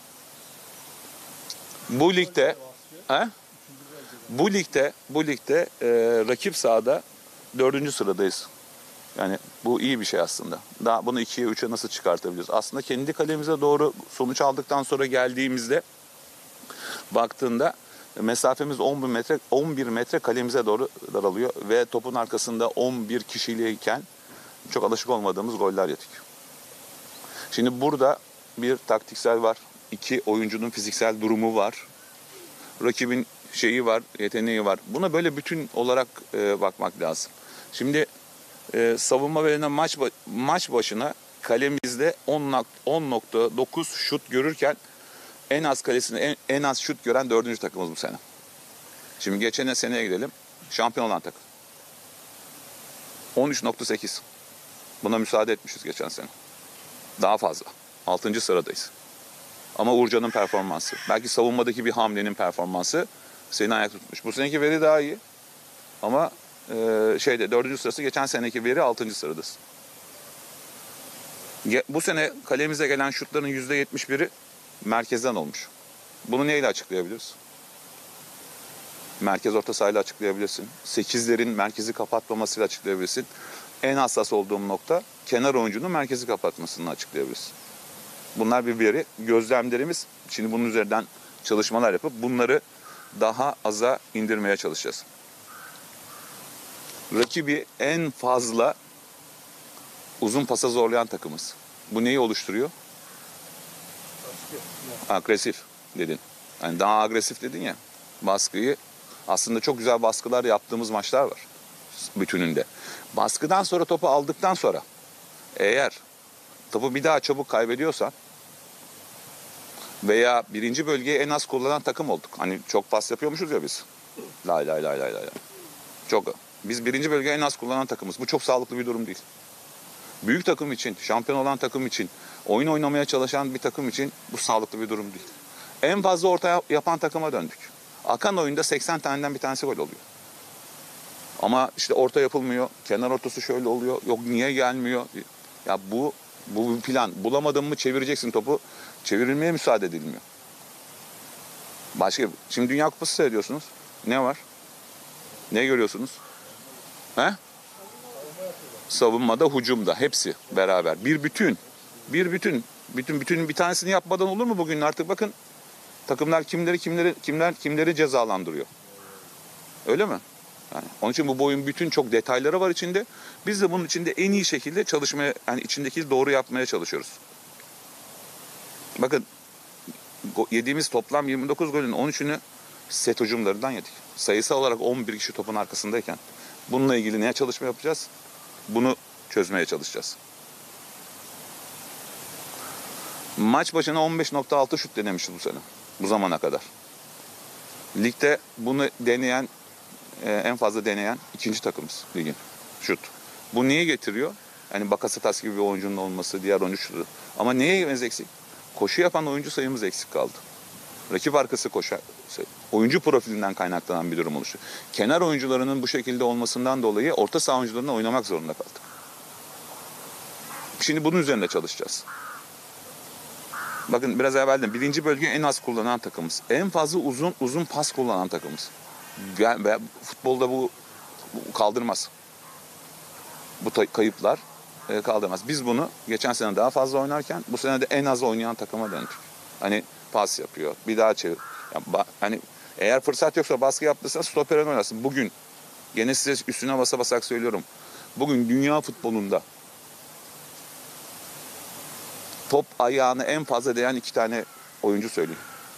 Bu ligde he? Bu ligde bu ligde e, rakip sahada dördüncü sıradayız. Yani bu iyi bir şey aslında. Daha bunu ikiye üçe nasıl çıkartabiliriz? Aslında kendi kalemize doğru sonuç aldıktan sonra geldiğimizde baktığında mesafemiz on bir metre, on bir metre kalemize doğru daralıyor ve topun arkasında on bir kişiliyken çok alışık olmadığımız goller yedik. Şimdi burada bir taktiksel var, iki oyuncunun fiziksel durumu var, rakibin şeyi var, yeteneği var. Buna böyle bütün olarak e, bakmak lazım. Şimdi e, savunma verilen maç maç başına kalemizde on nokta dokuz şut görürken en az kalesini en, en az şut gören dördüncü takımımız bu sene. Şimdi geçen seneye gidelim. Şampiyon olan takım. on üç nokta sekiz. Buna müsaade etmişiz geçen sene. Daha fazla. altıncı sıradayız. Ama Uğurcan'ın performansı, belki savunmadaki bir hamlenin performansı seni ayak tutmuş. Bu seneki veri daha iyi. Ama e, şeyde dördüncü sırası, geçen seneki veri altıncı sıradasın. Bu sene kalemize gelen şutların yüzde yetmiş biri merkezden olmuş. Bunu neyle açıklayabiliriz? Merkez orta sahayla açıklayabilirsin. sekizlerin merkezi kapatmamasıyla açıklayabilirsin. En hassas olduğum nokta kenar oyuncunun merkezi kapatmasını açıklayabilirsin. Bunlar bir veri. Gözlemlerimiz, şimdi bunun üzerinden çalışmalar yapıp bunları daha aza indirmeye çalışacağız. Rakibi en fazla uzun pasa zorlayan takımız. Bu neyi oluşturuyor? Agresif dedin. Yani daha agresif dedin ya. Baskıyı, aslında çok güzel baskılar yaptığımız maçlar var bütününde. Baskıdan sonra, topu aldıktan sonra eğer topu bir daha çabuk kaybediyorsan veya birinci bölgeyi en az kullanan takım olduk. Hani çok pas yapıyormuşuz ya biz. Lay lay lay lay lay. Çok. Biz birinci bölgeyi en az kullanan takımız. Bu çok sağlıklı bir durum değil. Büyük takım için, şampiyon olan takım için, oyun oynamaya çalışan bir takım için bu sağlıklı bir durum değil. En fazla orta yapan takıma döndük. Akan oyunda seksen taneden bir tanesi gol oluyor. Ama işte orta yapılmıyor, kenar ortası şöyle oluyor, yok niye gelmiyor? Ya bu bu bir plan. Bulamadın mı çevireceksin topu. Çevirilmeye müsaade edilmiyor. Başka, şimdi Dünya Kupası seyrediyorsunuz. Ne var? Ne görüyorsunuz? He? Savunmada, hücumda, hepsi beraber. Bir bütün. Bir bütün. Bütün bütün bir tanesini yapmadan olur mu bugün? Artık bakın takımlar kimleri kimleri kimler kimleri cezalandırıyor. Öyle mi? Yani onun için bu boyun bütün çok detayları var içinde. Biz de bunun içinde en iyi şekilde çalışmaya, yani içindeki doğru yapmaya çalışıyoruz. Bakın yediğimiz toplam yirmi dokuz golün on üçünü set hücumlarından yedik. Sayısal olarak on bir kişi topun arkasındayken bununla ilgili neye çalışma yapacağız? Bunu çözmeye çalışacağız. Maç başına on beş nokta altı şut denemişiz bu sene. Bu zamana kadar. Ligde bunu deneyen, en fazla deneyen ikinci takımız ligin. Şut. Bu niye getiriyor? Yani Bakasetas gibi bir oyuncunun olması, diğer oyuncu şutu. Ama neye eksik? Koşu yapan oyuncu sayımız eksik kaldı. Rakip arkası koşu, oyuncu profilinden kaynaklanan bir durum oluştu. Kenar oyuncularının bu şekilde olmasından dolayı orta saha oyuncularına oynamak zorunda kaldık. Şimdi bunun üzerinde çalışacağız. Bakın biraz evvel de birinci bölge en az kullanan takımız. En fazla uzun uzun pas kullanan takımız. Ve, ve futbolda bu, bu kaldırmaz. Bu kayıplar e, kaldırmaz. Biz bunu geçen sene daha fazla oynarken bu sene de en az oynayan takıma döndük. Hani pas yapıyor, bir daha çevir. Yani, hani eğer fırsat yoksa baskı yaptıysa stoperen oynasın. Bugün gene size üstüne basa basak söylüyorum. Bugün dünya futbolunda top ayağını en fazla değen iki tane oyuncu söyleyeyim.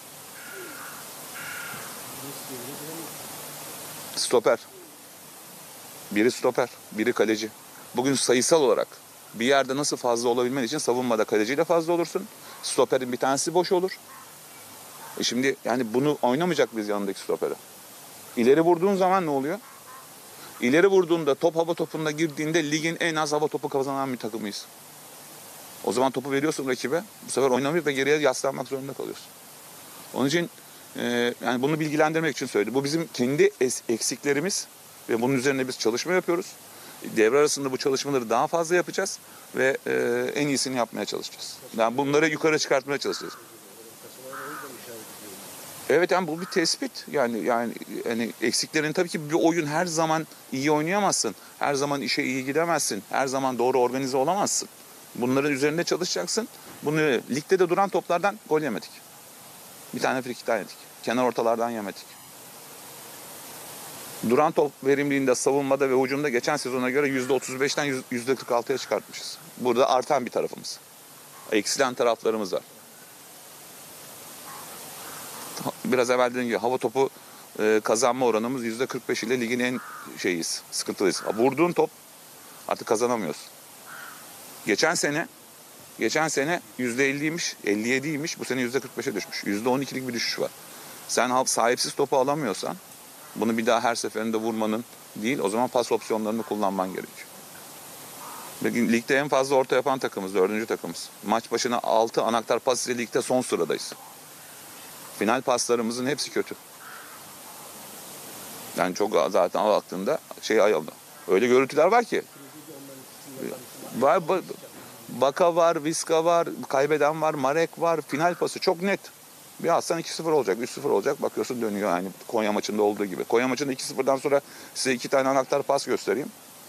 Stoper. Biri stoper, biri kaleci. Bugün sayısal olarak bir yerde nasıl fazla olabilmen için savunmada kaleciyle fazla olursun. Stoperin bir tanesi boş olur. E şimdi yani bunu oynamayacak biz yanındaki stopere. İleri vurduğun zaman ne oluyor? İleri vurduğunda top hava topunda girdiğinde ligin en az hava topu kazanan bir takımıyız. O zaman topu veriyorsun rakibe. Bu sefer oynamayıp ve geriye yaslanmak zorunda kalıyorsun. Onun için e, yani bunu bilgilendirmek için söyledim. Bu bizim kendi eksiklerimiz ve bunun üzerine biz çalışma yapıyoruz. Devre arasında bu çalışmaları daha fazla yapacağız ve e, en iyisini yapmaya çalışacağız. Yani bunları yukarı çıkartmaya çalışacağız. Evet, yani bu bir tespit. Yani yani hani eksiklerin, tabii ki bir oyun her zaman iyi oynayamazsın. Her zaman işe iyi gidemezsin. Her zaman doğru organize olamazsın. Bunların üzerinde çalışacaksın. Bunu ligde de duran toplardan gol yemedik. Bir tane frikikten yedik. Kenar ortalardan yemedik. Duran top verimliliğinde, savunmada ve hücumda geçen sezona göre yüzde otuz beşten yüzde kırk altıya çıkartmışız. Burada artan bir tarafımız. Eksilen taraflarımız var. Biraz evvel dediğim gibi hava topu e, kazanma oranımız yüzde kırk beş ile ligin en şeyiz, sıkıntılıyız. Vurduğun top artık kazanamıyoruz. Geçen sene geçen sene yüzde elliymiş, elli yediymiş. Bu sene yüzde kırk beşe düşmüş. yüzde on ikilik bir düşüş var. Sen sahipsiz topu alamıyorsan bunu bir daha her seferinde vurmanın değil, o zaman pas opsiyonlarını kullanman gerekiyor. Ligde en fazla orta yapan takımız, dördüncü takımız. Maç başına altı anahtar pas ile ligde son sıradayız. Final paslarımızın hepsi kötü. Yani çok zaten baktığında şey ayıldı. Öyle görüntüler var ki. Var, Baka var, Viska var, kaybeden var, Marek var. Final pası çok net. Bir atsan iki sıfır olacak, üç sıfır olacak. Bakıyorsun dönüyor, yani Konya maçında olduğu gibi. Konya maçında iki sıfırdan sonra size iki tane anahtar pas göstereyim.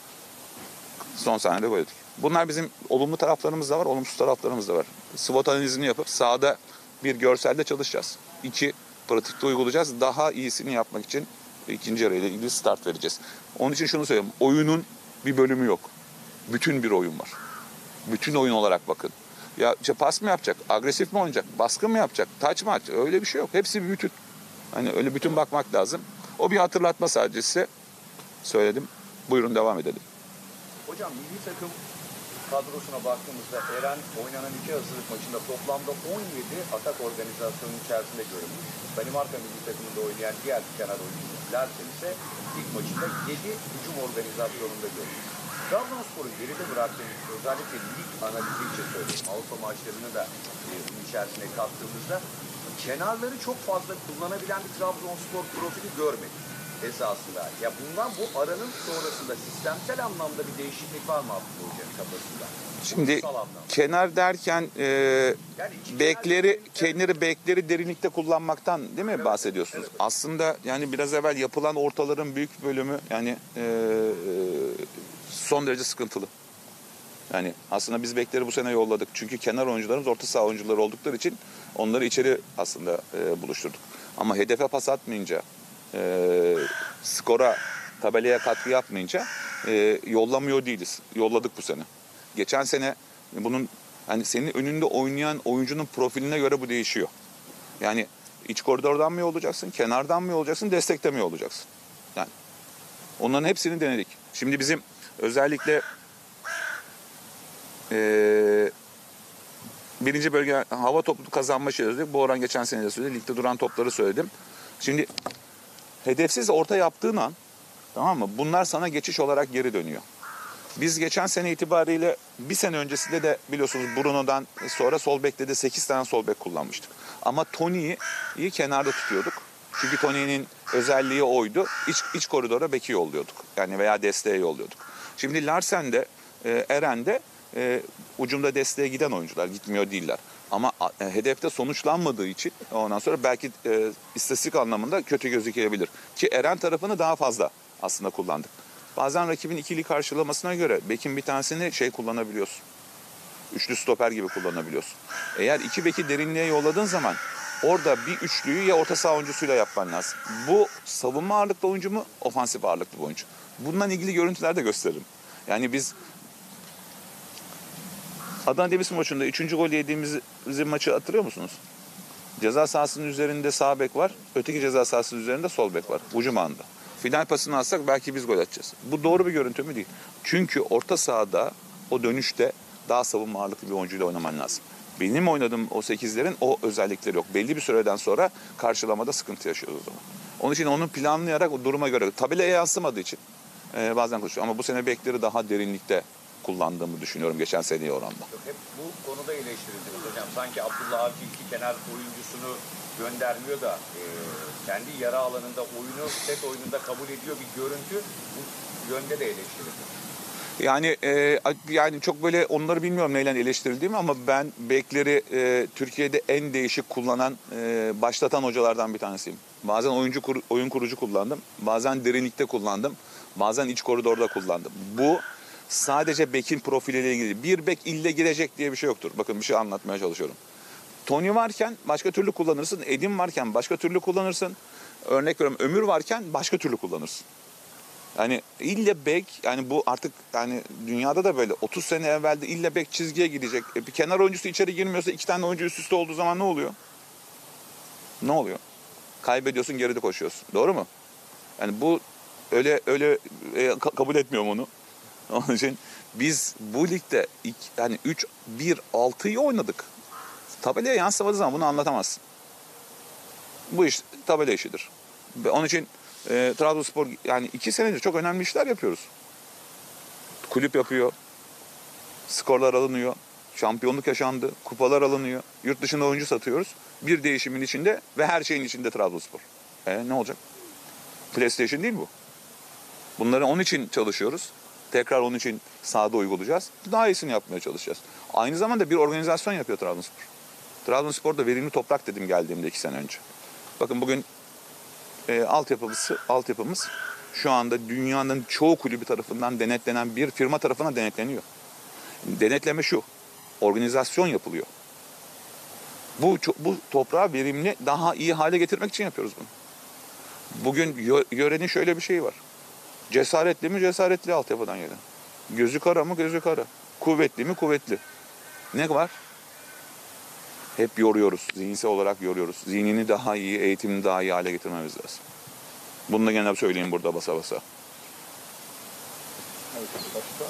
Son saniyede gol ettik. Bunlar bizim olumlu taraflarımız da var, olumsuz taraflarımız da var. SWOT analizini yapıp sahada bir görselde çalışacağız. İki, pratikte uygulayacağız. Daha iyisini yapmak için ikinci yarıyla ilgili start vereceğiz. Onun için şunu söyleyeyim. Oyunun bir bölümü yok. Bütün bir oyun var. Bütün oyun olarak bakın. Ya işte pas mı yapacak? Agresif mi oynayacak? Baskı mı yapacak? Taç mı atacak? Öyle bir şey yok. Hepsi bir bütün. Hani öyle bütün bakmak lazım. O bir hatırlatma sadece size. Söyledim. Buyurun devam edelim. Hocam milli takım kadrosuna baktığımızda Eren oynanan iki hazırlık maçında toplamda on yedi atak organizasyonunun içerisinde görülmüş. Danimarka milli takımında oynayan diğer kenar oyuncu Larsen ise ilk maçında yedi hücum organizasyonunda görülmüş. Trabzonspor'un geride bıraktığımız özellikle lig analizi için söyleyeyim. Avrupa maçlarını da e, içerisine kattığımızda kenarları çok fazla kullanabilen bir Trabzonspor profili görmedik esasında. Ya bundan bu aranın sonrasında sistemsel anlamda bir değişiklik var mı Abdullah Hoca'nın kafasında? Şimdi kenar derken e, yani bekleri, kenarı bekleri derinlikte kullanmaktan değil mi evet, bahsediyorsunuz? Evet. Aslında yani biraz evvel yapılan ortaların büyük bölümü yani e, son derece sıkıntılı. Yani aslında biz bekleri bu sene yolladık. Çünkü kenar oyuncularımız orta saha oyuncuları oldukları için onları içeri aslında e, buluşturduk. Ama hedefe pas atmayınca, e, skora, tabelaya katkı yapmayınca e, yollamıyor değiliz. Yolladık bu sene. Geçen sene bunun hani senin önünde oynayan oyuncunun profiline göre bu değişiyor. Yani iç koridordan mı yollayacaksın, kenardan mı yollayacaksın, destekte mi yollayacaksın? Yani onların hepsini denedik. Şimdi bizim özellikle e, birinci bölge hava topu kazanma şeyi söyledik. Bu oran geçen sene de söyledim. Ligde duran topları söyledim. Şimdi hedefsiz orta yaptığın an, tamam mı? Bunlar sana geçiş olarak geri dönüyor. Biz geçen sene itibariyle bir sene öncesinde de biliyorsunuz Bruno'dan sonra sol bekte de sekiz tane sol bek kullanmıştık. Ama Tony'yi iyi kenarda tutuyorduk. Çünkü Tony'nin özelliği oydu. İç, iç koridora beki yolluyorduk. Yani veya desteğe yolluyorduk. Şimdi Larsen'de, e, Eren'de e, ucunda desteğe giden oyuncular, gitmiyor değiller. Ama e, hedefte sonuçlanmadığı için ondan sonra belki e, istatistik anlamında kötü gözükebilir. Ki Eren tarafını daha fazla aslında kullandık. Bazen rakibin ikili karşılamasına göre bekin bir tanesini şey kullanabiliyorsun. Üçlü stoper gibi kullanabiliyorsun. Eğer iki beki derinliğe yolladığın zaman orada bir üçlüyü ya orta saha oyuncusuyla yapman lazım. Bu savunma ağırlıklı oyuncu mu, ofansif ağırlıklı bir oyuncu? Bununla ilgili görüntüler de gösteririm. Yani biz Adana Demirspor maçında üçüncü gol yediğimiz maçı hatırlıyor musunuz? Ceza sahasının üzerinde sağ bek var, öteki ceza sahasının üzerinde sol bek var. Hücum anında. Final pasını alsak belki biz gol atacağız. Bu doğru bir görüntü mü değil. Çünkü orta sahada o dönüşte daha savunma ağırlıklı bir oyuncuyla oynaman lazım. Benim oynadığım o sekizlerin o özellikleri yok. Belli bir süreden sonra karşılamada sıkıntı yaşıyoruz o zaman. Onun için onu planlayarak o duruma göre tabelaya yansımadığı için e, bazen konuşuyor. Ama bu sene bekleri daha derinlikte kullandığımı düşünüyorum geçen seneye oranla. Hep bu konuda eleştirildiniz hocam. Sanki Abdullah Avcı iki kenar oyuncusunu göndermiyor da e, kendi yara alanında oyunu set oyununda kabul ediyor bir görüntü bu yönde de eleştirildi. Yani e, yani çok böyle onları bilmiyorum neyle eleştirildiğimi ama ben bekleri e, Türkiye'de en değişik kullanan, e, başlatan hocalardan bir tanesiyim. Bazen oyuncu kur, oyun kurucu kullandım, bazen derinlikte kullandım, bazen iç koridorda kullandım. Bu sadece bekin profiliyle ilgili. Bir bek ille girecek diye bir şey yoktur. Bakın bir şey anlatmaya çalışıyorum. Tony varken başka türlü kullanırsın, Edin varken başka türlü kullanırsın. Örnek veriyorum, Ömür varken başka türlü kullanırsın. Yani ille bek, yani bu artık yani dünyada da böyle otuz sene evvelde ille bek çizgiye gidecek. E bir kenar oyuncusu içeri girmiyorsa iki tane oyuncu üst üste olduğu zaman ne oluyor? Ne oluyor? Kaybediyorsun, geride koşuyorsun. Doğru mu? Yani bu öyle öyle e, kabul etmiyorum onu. Onun için biz bu ligde iki, yani üç bir altıyı oynadık. Tabelaya yansımadığı zaman bunu anlatamazsın. Bu iş tabela işidir. Onun için e, Trabzonspor yani iki senedir çok önemli işler yapıyoruz. Kulüp yapıyor, skorlar alınıyor, şampiyonluk yaşandı, kupalar alınıyor, yurt dışında oyuncu satıyoruz. Bir değişimin içinde ve her şeyin içinde Trabzonspor. E, ne olacak? PlayStation değil bu. Bunları onun için çalışıyoruz. Tekrar onun için sahada uygulayacağız. Daha iyisini yapmaya çalışacağız. Aynı zamanda bir organizasyon yapıyor Trabzonspor. Trabzonspor'da verimli toprak dedim geldiğimde iki sene önce. Bakın bugün e, altyapımız, altyapımız şu anda dünyanın çoğu kulübü tarafından denetlenen bir firma tarafından denetleniyor. Denetleme şu, organizasyon yapılıyor. Bu, bu toprağı verimli, daha iyi hale getirmek için yapıyoruz bunu. Bugün yörenin şöyle bir şeyi var. Cesaretli mi? Cesaretli altyapıdan gelen. Gözü kara mı? Gözü kara. Kuvvetli mi? Kuvvetli. Ne var? Hep yoruyoruz. Zihinsel olarak yoruyoruz. Zihnini daha iyi, eğitimini daha iyi hale getirmemiz lazım. Bunu da gene söyleyeyim burada basa basa. Evet, başka?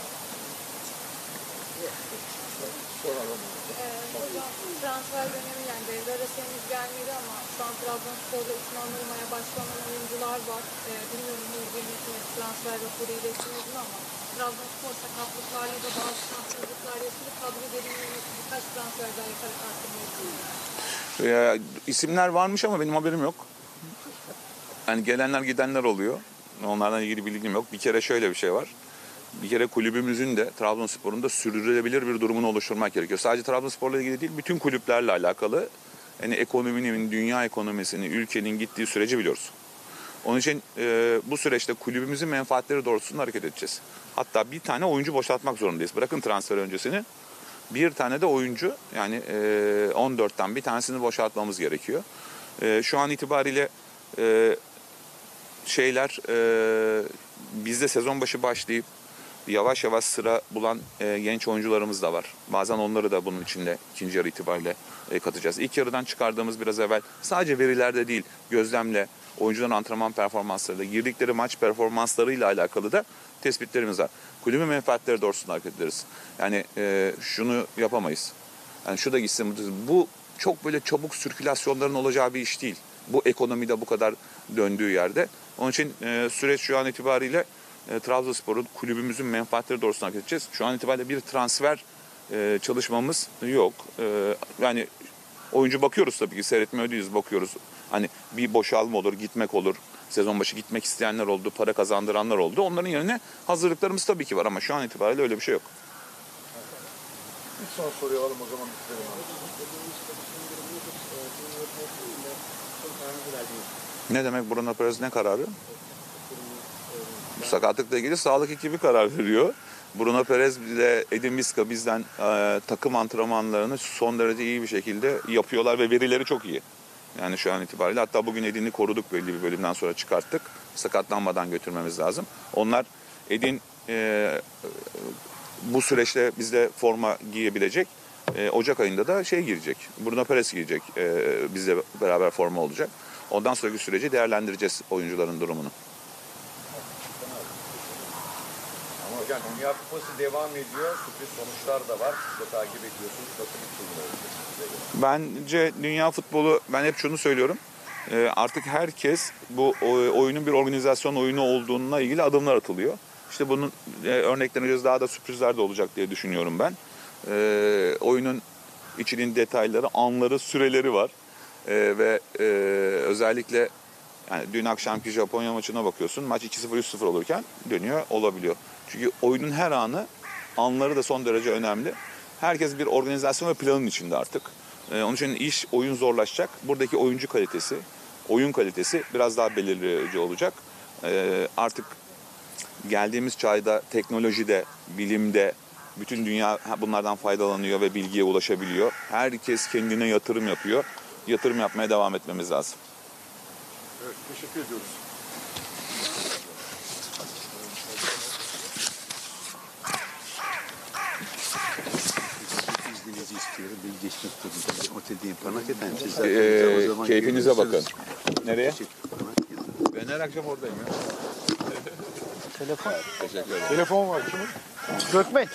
Hocam transfer dönemi yani devre arası henüz gelmedi ama şu an Trabzonspor'da ısmarlamaya başlanan oyuncular var. Ee, bilmiyorum bu yönetime transfer raporu iletişiminiz mi ama Trabzonspor sakatlıklarla da bazı şanssızlıklar yaşadı. Kadro derinliğini birkaç transfer daha yaparak arttırmayı düşünüyorum. Ee, isimler varmış ama benim haberim yok. Yani gelenler gidenler oluyor. Onlardan ilgili bilgim yok. Bir kere şöyle bir şey var. Bir kere kulübümüzün de Trabzonspor'un da sürdürülebilir bir durumunu oluşturmak gerekiyor. Sadece Trabzonspor'la ilgili değil, bütün kulüplerle alakalı. Yani ekonominin, dünya ekonomisini, ülkenin gittiği süreci biliyoruz. Onun için e, bu süreçte kulübümüzün menfaatleri doğrultusunda hareket edeceğiz. Hatta bir tane oyuncu boşaltmak zorundayız. Bırakın transfer öncesini. Bir tane de oyuncu, yani e, on dörtten bir tanesini boşaltmamız gerekiyor. E, şu an itibariyle e, şeyler e, bizde sezon başı başlayıp yavaş yavaş sıra bulan e, genç oyuncularımız da var. Bazen onları da bunun içinde ikinci yarı itibariyle e, katacağız. İlk yarıdan çıkardığımız biraz evvel sadece verilerde değil, gözlemle, oyuncuların antrenman performanslarıyla, girdikleri maç performanslarıyla alakalı da tespitlerimiz var. Kulübün menfaatleri doğrultusunda hareket ederiz. Yani e, şunu yapamayız. Yani şu da gitsin. Bu çok böyle çabuk sirkülasyonların olacağı bir iş değil. Bu ekonomide bu kadar döndüğü yerde. Onun için e, süreç şu an itibariyle e, Trabzonspor'un kulübümüzün menfaatleri doğrultusunda hareket edeceğiz. Şu an itibariyle bir transfer e, çalışmamız yok. E, yani oyuncu bakıyoruz tabii ki, seyretmiyor değiliz, bakıyoruz. Hani bir boşalma olur, gitmek olur. Sezon başı gitmek isteyenler oldu, para kazandıranlar oldu. Onların yerine hazırlıklarımız tabii ki var ama şu an itibariyle öyle bir şey yok. Bir son soruyu alalım o zaman bitirelim. Ne demek Bruno Perez ne kararı? Bu sakatlıkla ilgili sağlık ekibi karar veriyor. Bruno Perez ile Edin Visca bizden e, takım antrenmanlarını son derece iyi bir şekilde yapıyorlar ve verileri çok iyi. Yani şu an itibariyle hatta bugün Edin'i koruduk, belli bir bölümden sonra çıkarttık. Sakatlanmadan götürmemiz lazım. Onlar Edin e, bu süreçte bizde forma giyebilecek. E, Ocak ayında da şey girecek. Bruno Perez girecek. E, bizle beraber forma olacak. Ondan sonraki süreci değerlendireceğiz oyuncuların durumunu. Ama hocam Dünya Kupası devam ediyor. Sürpriz sonuçlar da var. Siz de takip ediyorsunuz. Nasıl bir turnuva olacak size göre? Bence dünya futbolu, ben hep şunu söylüyorum. E, artık herkes bu oyunun bir organizasyon oyunu olduğuna ilgili adımlar atılıyor. İşte bunun e, örneklerine daha da sürprizler de olacak diye düşünüyorum ben. E, oyunun içinin detayları, anları, süreleri var. E, ve e, özellikle Yani dün akşamki Japonya maçına bakıyorsun. Maç iki sıfır üç sıfır olurken dönüyor, olabiliyor. Çünkü oyunun her anı, anları da son derece önemli. Herkes bir organizasyon ve planın içinde artık. Ee, onun için iş, oyun zorlaşacak. Buradaki oyuncu kalitesi, oyun kalitesi biraz daha belirleyici olacak. Ee, artık geldiğimiz çağda teknolojide, bilimde bütün dünya bunlardan faydalanıyor ve bilgiye ulaşabiliyor. Herkes kendine yatırım yapıyor. Yatırım yapmaya devam etmemiz lazım. Evet, teşekkür ediyoruz. İzninizi istiyorum. Ben geçmek zorundayım. Oteldeyim. Panaket'ten siz zaten o Ee, zaman keyfinize bakın. görüşürüz. Nereye? Teşekkür- Ben her akşam oradayım ya. Telefon. Teşekkür ederim. Telefon var kimin? Gökmen.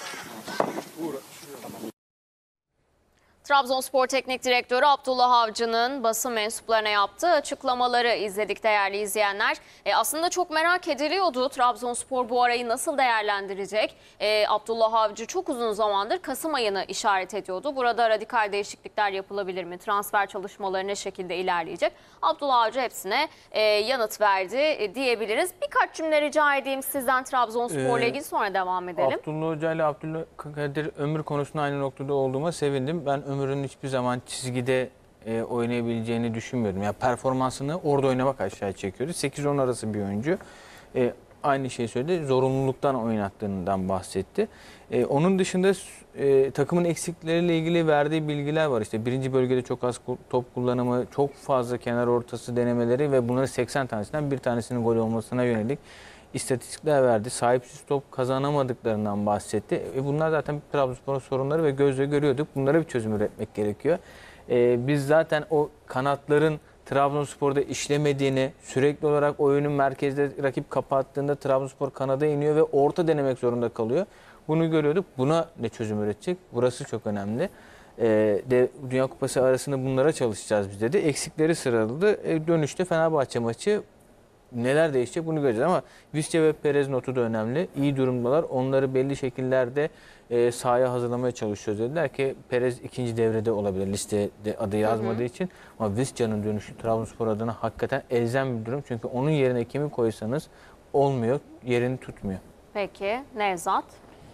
Trabzonspor Teknik Direktörü Abdullah Avcı'nın basın mensuplarına yaptığı açıklamaları izledik değerli izleyenler. E, aslında çok merak ediliyordu Trabzonspor bu arayı nasıl değerlendirecek? E, Abdullah Avcı çok uzun zamandır Kasım ayını işaret ediyordu. Burada radikal değişiklikler yapılabilir mi? Transfer çalışmaları ne şekilde ilerleyecek? Abdullah Avcı hepsine e, yanıt verdi e, diyebiliriz. Birkaç cümle rica edeyim sizden Trabzonspor ile Ee, ilgili, sonra devam edelim. Abdullah Hoca ile Abdülkadir Ömür konusunda aynı noktada olduğuma sevindim. Ben Ömür'ün hiçbir zaman çizgide e, oynayabileceğini düşünmüyordum. Yani performansını orada oynamak aşağı çekiyordu. sekiz on arası bir oyuncu. E, aynı şeyi söyledi. Zorunluluktan oynattığından bahsetti. E, onun dışında e, takımın eksikleriyle ilgili verdiği bilgiler var. İşte birinci bölgede çok az top kullanımı, çok fazla kenar ortası denemeleri ve bunların seksen tanesinden bir tanesinin gol olmasına yönelik istatistikler verdi. Sahipsiz top kazanamadıklarından bahsetti. E bunlar zaten Trabzonspor'un sorunları ve gözle görüyorduk. Bunlara bir çözüm üretmek gerekiyor. E, biz zaten o kanatların Trabzonspor'da işlemediğini, sürekli olarak oyunun merkezde rakip kapattığında Trabzonspor kanada iniyor ve orta denemek zorunda kalıyor. Bunu görüyorduk. Buna ne çözüm üretecek? Burası çok önemli. E, de, Dünya Kupası arasında bunlara çalışacağız biz dedi. Eksikleri sıraladı. E, dönüşte Fenerbahçe maçı neler değişecek bunu göreceğiz ama Visca ve Perez notu da önemli. İyi durumdalar. Onları belli şekillerde e, sahaya hazırlamaya çalışıyoruz dediler ki Perez ikinci devrede olabilir listede adı yazmadığı hı hı. için. Ama Visca'nın dönüşü Trabzonspor adına hakikaten elzem bir durum. Çünkü onun yerine kimi koysanız olmuyor, yerini tutmuyor. Peki Nevzat?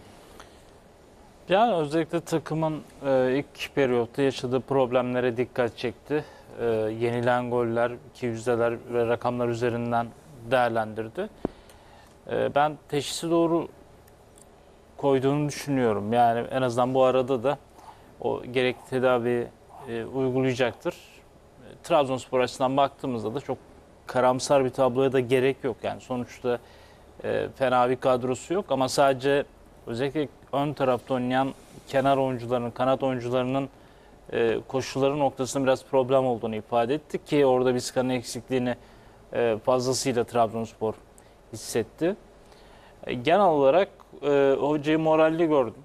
Yani özellikle takımın e, ilk periyotta yaşadığı problemlere dikkat çekti. E, yenilen goller, iki yüzdeler ve rakamlar üzerinden değerlendirdi. E, ben teşhisi doğru koyduğunu düşünüyorum. Yani en azından bu arada da o gerekli tedavi e, uygulayacaktır. E, Trabzonspor açısından baktığımızda da çok karamsar bir tabloya da gerek yok. Yani sonuçta e, fena bir kadrosu yok ama sadece özellikle ön tarafta oynayan kenar oyuncularının, kanat oyuncularının e, koşulları noktasında biraz problem olduğunu ifade etti ki orada Vizca'nın eksikliğini e, fazlasıyla Trabzonspor hissetti. E, genel olarak e, hocayı moralli gördüm.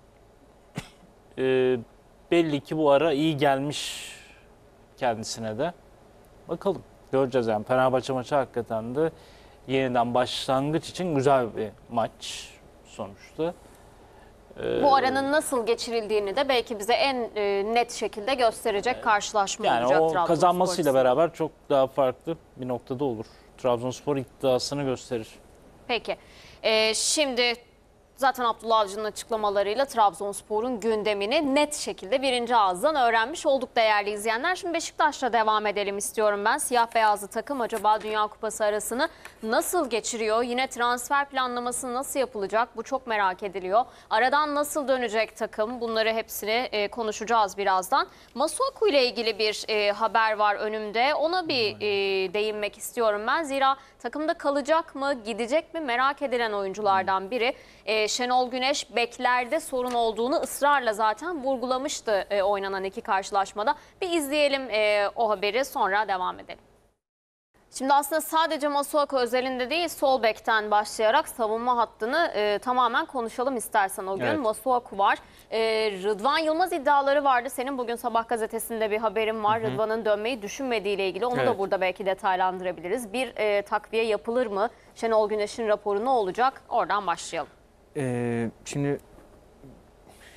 E, belli ki bu ara iyi gelmiş kendisine de. Bakalım göreceğiz yani. Fenerbahçe maçı hakikaten de yeniden başlangıç için güzel bir maç sonuçta. Bu aranın nasıl geçirildiğini de belki bize en e, net şekilde gösterecek karşılaşma yani olacak o Trabzonspor kazanmasıyla açısından. beraber çok daha farklı bir noktada olur. Trabzonspor iddiasını gösterir. Peki. Ee, şimdi zaten Abdullah Avcı'nın açıklamalarıyla Trabzonspor'un gündemini net şekilde birinci ağızdan öğrenmiş olduk değerli izleyenler. Şimdi Beşiktaş'la devam edelim istiyorum ben. Siyah beyazlı takım acaba Dünya Kupası arasını nasıl geçiriyor? Yine transfer planlaması nasıl yapılacak? Bu çok merak ediliyor. Aradan nasıl dönecek takım? Bunları hepsini e, konuşacağız birazdan. Masuaku ile ilgili bir e, haber var önümde. Ona bir e, değinmek istiyorum ben. Zira takımda kalacak mı, gidecek mi merak edilen oyunculardan biri. E, Şenol Güneş beklerde sorun olduğunu ısrarla zaten vurgulamıştı e, oynanan iki karşılaşmada. Bir izleyelim e, o haberi, sonra devam edelim. Şimdi aslında sadece Masuaku özelinde değil, sol bekten başlayarak savunma hattını e, tamamen konuşalım istersen o gün. Evet. Masuaku var. E, Rıdvan Yılmaz iddiaları vardı. Senin bugün Sabah gazetesinde bir haberin var. Rıdvan'ın dönmeyi düşünmediği ile ilgili. Onu Evet. da burada belki detaylandırabiliriz. Bir e, takviye yapılır mı? Şenol Güneş'in raporu ne olacak? Oradan başlayalım. Ee, şimdi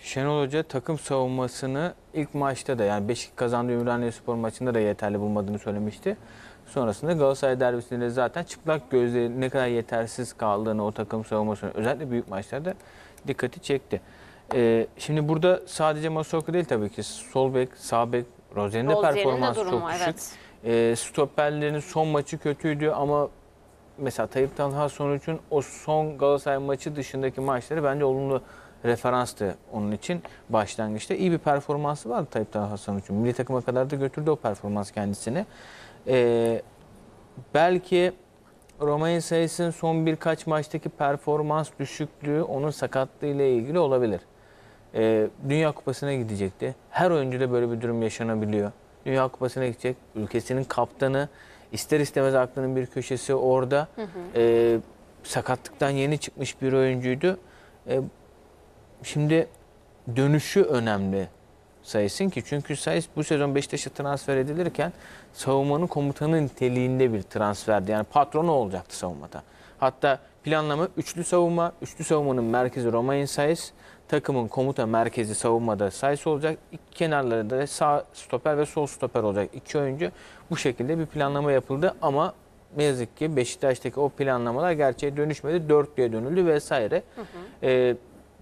Şenol Hoca takım savunmasını ilk maçta da yani Beşiktaş kazandığı Ümraniye Spor maçında da yeterli bulmadığını söylemişti. Sonrasında Galatasaray derbisinde zaten çıplak gözle ne kadar yetersiz kaldığını o takım savunmasını özellikle büyük maçlarda dikkati çekti. Ee, şimdi burada sadece Masuaku değil tabii ki. Sol bek, sağ bek, Rozier'in de Rozier'in de performansı durumu, çok düşük. evet. Ee, stoperlerin son maçı kötüydü ama mesela Tayyip Talha Sonuç'un o son Galatasaray maçı dışındaki maçları bence olumlu referanstı onun için başlangıçta. İyi bir performansı vardı Tayyip Talha Sonuç'un. Milli takıma kadar da götürdü o performans kendisini. Ee, belki Romain Saiz'in son birkaç maçtaki performans düşüklüğü onun sakatlığı ile ilgili olabilir. Ee, Dünya Kupası'na gidecekti. Her oyuncuda böyle bir durum yaşanabiliyor. Dünya Kupası'na gidecek. Ülkesinin kaptanı. İster istemez aklının bir köşesi orada. Hı hı. Ee, sakatlıktan yeni çıkmış bir oyuncuydu. Ee, şimdi dönüşü önemli Saiz'in ki. Çünkü Saiz bu sezon Beşiktaş'a transfer edilirken savunmanın komutanı niteliğinde bir transferdi. Yani patronu olacaktı savunmada. Hatta planlama üçlü savunma. Üçlü savunmanın merkezi Romain Saiz. Takımın komuta merkezi savunmada Saiz olacak. İki kenarlarında da sağ stoper ve sol stoper olacak iki oyuncu. Bu şekilde bir planlama yapıldı ama ne yazık ki Beşiktaş'taki o planlamalar gerçeğe dönüşmedi. Dörtlüye dönüldü vesaire. Hı hı. Ee,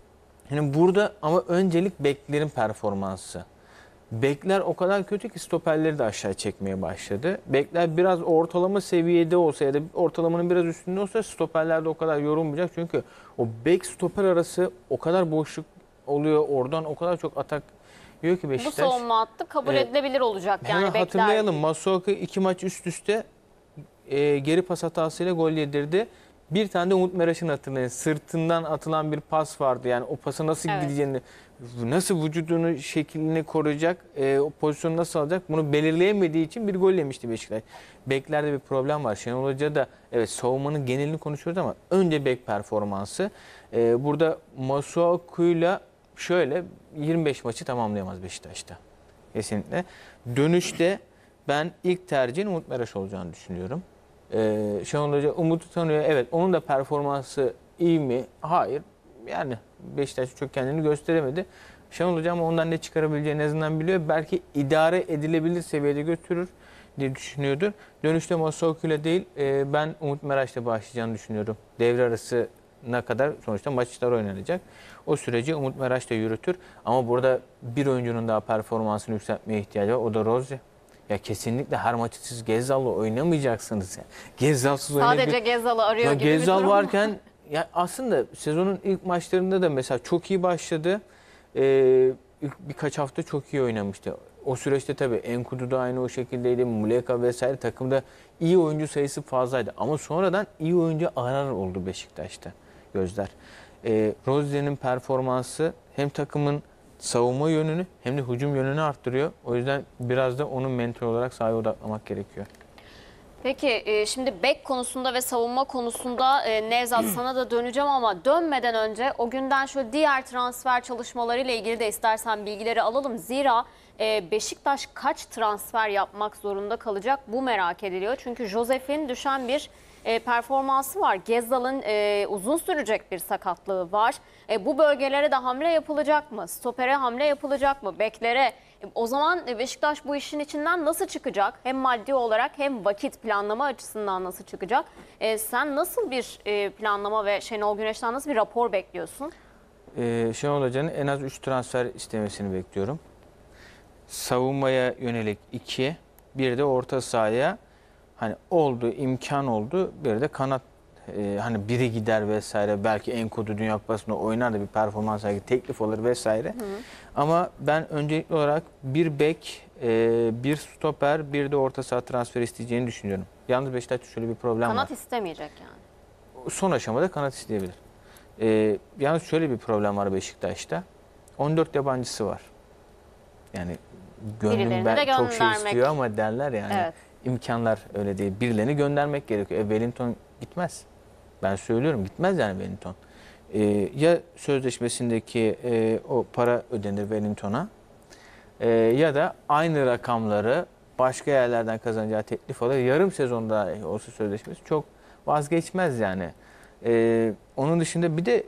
yani burada ama öncelik beklerin performansı. Bekler o kadar kötü ki stoperleri de aşağı çekmeye başladı. Bekler biraz ortalama seviyede olsa ya da ortalamanın biraz üstünde olsa stoperler de o kadar yorulmayacak. Çünkü o bek stoper arası o kadar boşluk oluyor. Oradan o kadar çok atak yiyor ki Beşiktaş. Bu savunma hattı kabul e, edilebilir olacak. Yani hemen bekler. hatırlayalım. Masuaku iki maç üst üste e, geri pas hatasıyla gol yedirdi. Bir tane de Umut Meraş'ın hatırlayın. Sırtından atılan bir pas vardı. Yani o pası nasıl evet. gideceğini, nasıl vücudunu, şeklini koruyacak, e, o pozisyonu nasıl alacak bunu belirleyemediği için bir gol yemişti Beşiktaş. Beklerde bir problem var. Şenol Hoca da evet savunmanın genelini konuşuyoruz ama önce bek performansı. E, burada Masuaku'yla şöyle yirmi beş maçı tamamlayamaz Beşiktaş'ta. Kesinlikle. Dönüşte ben ilk tercihin Umut Meraş olacağını düşünüyorum. Ee, Şenol Hoca Umut'u tanıyor. Evet onun da performansı iyi mi? Hayır. Yani Beşiktaş çok kendini gösteremedi. Şenol Hoca ama ondan ne çıkarabileceğini en azından biliyor. Belki idare edilebilir seviyede götürür diye düşünüyordur. Dönüşte Masuaku ile değil e, ben Umut Meraş'la başlayacağını düşünüyorum. Devre arasına kadar sonuçta maçlar oynanacak. O süreci Umut Meraş da yürütür. Ama burada bir oyuncunun daha performansını yükseltmeye ihtiyacı var. O da Rozier. Ya kesinlikle her maçı siz Gezzal'la oynamayacaksınız. Yani. Gezzal'sız Sadece oynayıp... Gezzal'ı arıyor ya gibi Gezzal bir durum. varken ya aslında sezonun ilk maçlarında da mesela çok iyi başladı. Ee, ilk birkaç hafta çok iyi oynamıştı. O süreçte tabii Enkudu da aynı o şekildeydi. Muleka vesaire takımda iyi oyuncu sayısı fazlaydı. Ama sonradan iyi oyuncu arar oldu Beşiktaş'ta gözler. Ee, Rozier'in performansı hem takımın savunma yönünü hem de hücum yönünü arttırıyor. O yüzden biraz da onun mentor olarak sahaya odaklamak gerekiyor. Peki şimdi bek konusunda ve savunma konusunda Nevzat sana da döneceğim ama dönmeden önce o günden şöyle diğer transfer çalışmalarıyla ilgili de istersen bilgileri alalım. Zira Beşiktaş kaç transfer yapmak zorunda kalacak bu merak ediliyor. Çünkü Josef'in düşen bir performansı var. Gezzal'ın uzun sürecek bir sakatlığı var. Bu bölgelere de hamle yapılacak mı? Stopere hamle yapılacak mı? Beklere. O zaman Beşiktaş bu işin içinden nasıl çıkacak? Hem maddi olarak hem vakit planlama açısından nasıl çıkacak? E, sen nasıl bir e, planlama ve Şenol Güneş'ten nasıl bir rapor bekliyorsun? Ee, Şenol Hoca'nın en az üç transfer istemesini bekliyorum. Savunmaya yönelik iki, bir de orta sahaya hani oldu, imkan oldu, bir de kanat e, hani biri gider vesaire belki Enkudu Dünya Kupası'nda oynar da bir performans sergi teklif olur vesaire. Hı. Ama ben öncelikli olarak bir bek, e, bir stoper, bir de orta saha transfer isteyeceğini düşünüyorum. Yalnız Beşiktaş'ta şöyle bir problem kanat var. Kanat istemeyecek yani. Son aşamada kanat isteyebilir. E, yalnız şöyle bir problem var Beşiktaş'ta. on dört yabancısı var. Yani gönlüm ben çok şey istiyor ama derler yani. Evet. İmkanlar öyle değil. Birilerini göndermek gerekiyor. E, Wellington gitmez. Ben söylüyorum gitmez yani Wellington. Ee, ya sözleşmesindeki e, o para ödenir Wellington'a e, ya da aynı rakamları başka yerlerden kazanacağı teklif alır. Yarım sezonda olsa sözleşmesi çok vazgeçmez yani. Ee, onun dışında bir de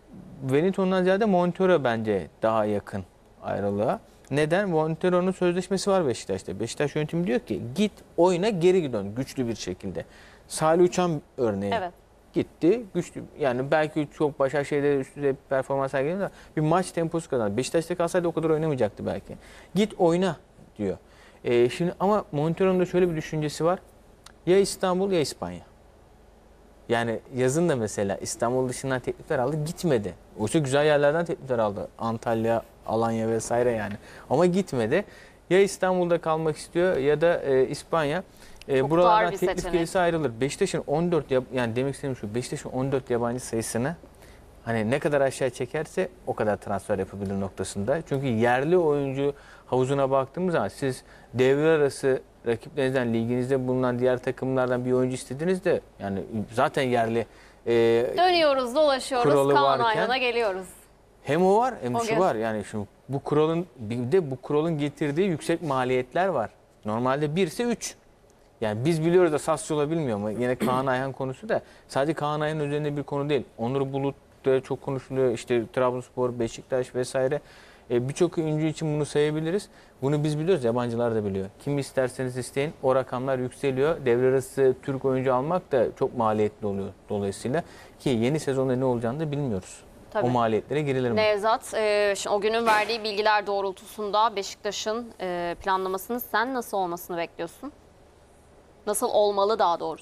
Wellington'dan ziyade Montero bence daha yakın ayrılığa. Neden? Montero'nun sözleşmesi var Beşiktaş'ta. Beşiktaş yönetimi diyor ki git oyna geri dön güçlü bir şekilde. Salih Uçan örneği. Evet. Gitti güçlü yani belki çok Başakşehir'de üst düzey bir performans sergiledi de bir maç temposu kazandı. Beşiktaş'ta kalsaydı o kadar oynamayacaktı belki. Git oyna diyor. Ee, şimdi ama Montero'nun da şöyle bir düşüncesi var. Ya İstanbul ya İspanya. Yani yazın da mesela İstanbul dışından teklifler aldı gitmedi. Oysa güzel yerlerden teklifler aldı. Antalya, Alanya vesaire yani. Ama gitmedi. Ya İstanbul'da kalmak istiyor ya da e, İspanya. E, Çok buralardan dar bir teklif seçenek. gelirse ayrılır. Beşiktaş'ın on dört yab- yani demek istediğim şu. Beşiktaş'ın on dört yabancı sayısını hani ne kadar aşağı çekerse o kadar transfer yapabilir noktasında. Çünkü yerli oyuncu havuzuna baktığımız zaman siz devre arası rakiplerinizden, liginizde bulunan diğer takımlardan bir oyuncu istediniz de yani zaten yerli e, Dönüyoruz, dolaşıyoruz. kuralı Kaan varken- Ayhan'a geliyoruz. hem o var hem O şu gün. var. Yani şu bu kuralın bir de bu kuralın getirdiği yüksek maliyetler var. Normalde bir ise üç. Yani biz biliyoruz da Sassuolo bilmiyor mu? Yine Kaan Ayhan konusu da sadece Kaan Ayhan üzerinde bir konu değil. Onur Bulut da çok konuşuluyor. İşte Trabzonspor, Beşiktaş vesaire. E, birçok oyuncu için bunu sayabiliriz. Bunu biz biliyoruz, yabancılar da biliyor. Kim isterseniz isteyin o rakamlar yükseliyor. Devre arası Türk oyuncu almak da çok maliyetli oluyor dolayısıyla. Ki yeni sezonda ne olacağını da bilmiyoruz. Tabii. O maliyetlere girilir mi? Nevzat, e, şimdi o günün verdiği bilgiler doğrultusunda Beşiktaş'ın e, planlamasını sen nasıl olmasını bekliyorsun? Nasıl olmalı daha doğrusu?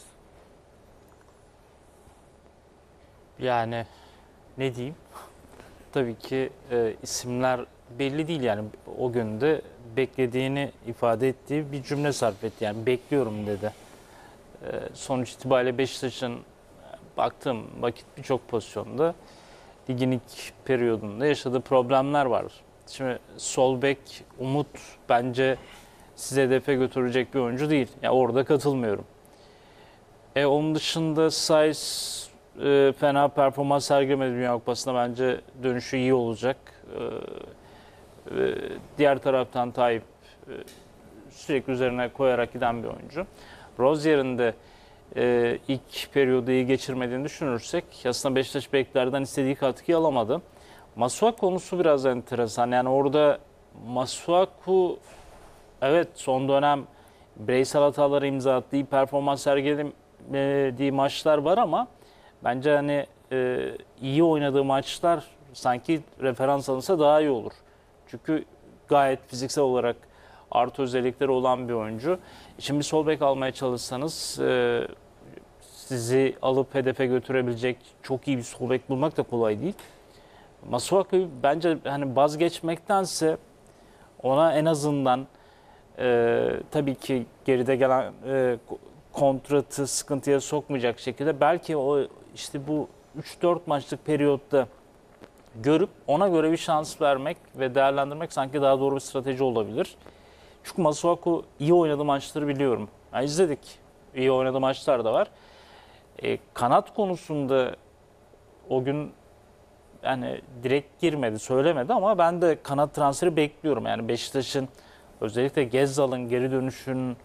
Yani ne diyeyim? Tabii ki e, isimler belli değil yani o günde beklediğini ifade ettiği bir cümle sarf etti. Yani bekliyorum dedi. E, sonuç itibariyle Beşiktaş'ın baktığım vakit birçok pozisyonda ligin ilk periyodunda yaşadığı problemler var. Şimdi sol bek Umut bence size hedefe götürecek bir oyuncu değil. Yani orada katılmıyorum. E, onun dışında Saiz e, fena performans sergilemedi Dünya Kupası'nda. Bence dönüşü iyi olacak. E, e, diğer taraftan Tayyip e, sürekli üzerine koyarak giden bir oyuncu. Rozier'in de e, ilk periyodu iyi geçirmediğini düşünürsek aslında Beşiktaş beklerden istediği katkıyı alamadı. Masuaku konusu biraz enteresan. Yani orada Masuaku evet son dönem bireysel hataları imza attığı, iyi performans sergilediği maçlar var ama bence hani e, iyi oynadığı maçlar sanki referans alınsa daha iyi olur. Çünkü gayet fiziksel olarak artı özellikleri olan bir oyuncu. Şimdi sol bek almaya çalışsanız e, sizi alıp hedefe götürebilecek çok iyi bir sol bek bulmak da kolay değil. Masuaku'yu bence hani vazgeçmektense ona en azından e, tabii ki geride gelen e, kontratı sıkıntıya sokmayacak şekilde belki o işte bu üç dört maçlık periyotta görüp ona göre bir şans vermek ve değerlendirmek sanki daha doğru bir strateji olabilir. Çünkü Masuaku iyi oynadığı maçları biliyorum. Yani izledik. İyi oynadığı maçlar da var. E, kanat konusunda o gün yani direkt girmedi, söylemedi ama ben de kanat transferi bekliyorum. Yani Beşiktaş'ın özellikle Gezzal'ın geri dönüşünün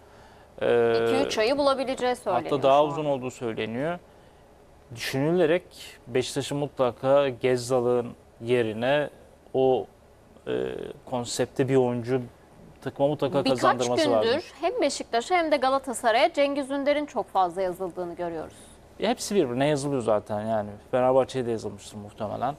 iki üç ayı bulabileceği söyleniyor. hatta daha şu an. uzun olduğu söyleniyor. Düşünülerek Beşiktaş'ın mutlaka Gezzal'ın yerine o e, konsepte bir oyuncu takıma mutlaka Birkaç kazandırması gündür lazım. hem Beşiktaş'a hem de Galatasaray'a Cengiz Ünder'in çok fazla yazıldığını görüyoruz. Hepsi birbirine yazılıyor zaten yani. Fenerbahçe'ye de yazılmıştır muhtemelen.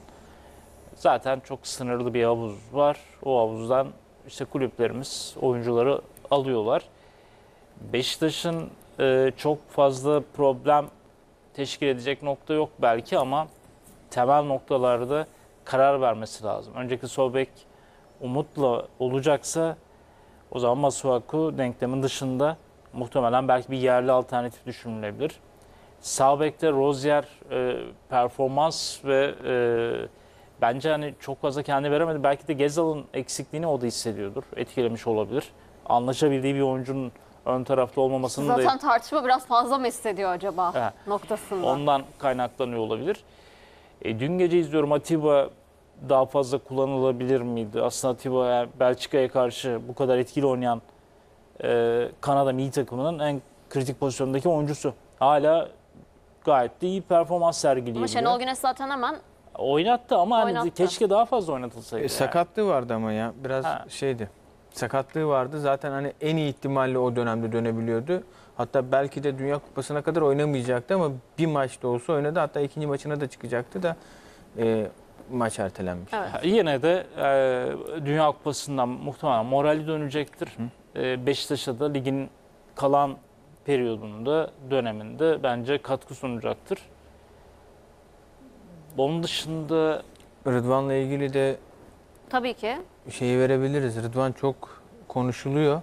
Zaten çok sınırlı bir havuz var. O havuzdan işte kulüplerimiz oyuncuları alıyorlar. Beşiktaş'ın e, çok fazla problem teşkil edecek nokta yok belki ama temel noktalarda karar vermesi lazım. Önceki sol bek Umut'la olacaksa o zaman Masuaku denklemin dışında muhtemelen belki bir yerli alternatif düşünülebilir. Sağ bekte Rozier e, performans ve e, bence hani çok fazla kendi veremedi. Belki de Gezzal'ın eksikliğini o da hissediyordur. Etkilemiş olabilir. Anlaşabildiği bir oyuncunun ön tarafta olmamasını da Zaten tartışma biraz fazla mı hissediyor acaba Evet. noktasında? ondan kaynaklanıyor olabilir. E, dün gece izliyorum Atiba daha fazla kullanılabilir miydi? Aslında Atiba yani Belçika'ya karşı bu kadar etkili oynayan e, Kanada milli takımının en kritik pozisyondaki oyuncusu. Hala gayet de iyi performans sergileyebiliyor. Ama Şenol Güneş zaten hemen Oynattı ama hani Oynattı. keşke daha fazla oynatılsaydı. E, yani. sakatlığı vardı ama ya biraz Ha. şeydi. Sakatlığı vardı. Zaten hani en iyi ihtimalle o dönemde dönebiliyordu. Hatta belki de Dünya Kupası'na kadar oynamayacaktı ama bir maçta olsa oynadı. Hatta ikinci maçına da çıkacaktı da e, maç ertelenmiş. Evet. Yine de e, Dünya Kupası'ndan muhtemelen morali dönecektir. E, Beşiktaş'a da ligin kalan periyodunda, döneminde bence katkı sunacaktır. Onun dışında Rıdvan'la ilgili de Tabii ki. şeyi verebiliriz. Rıdvan çok konuşuluyor.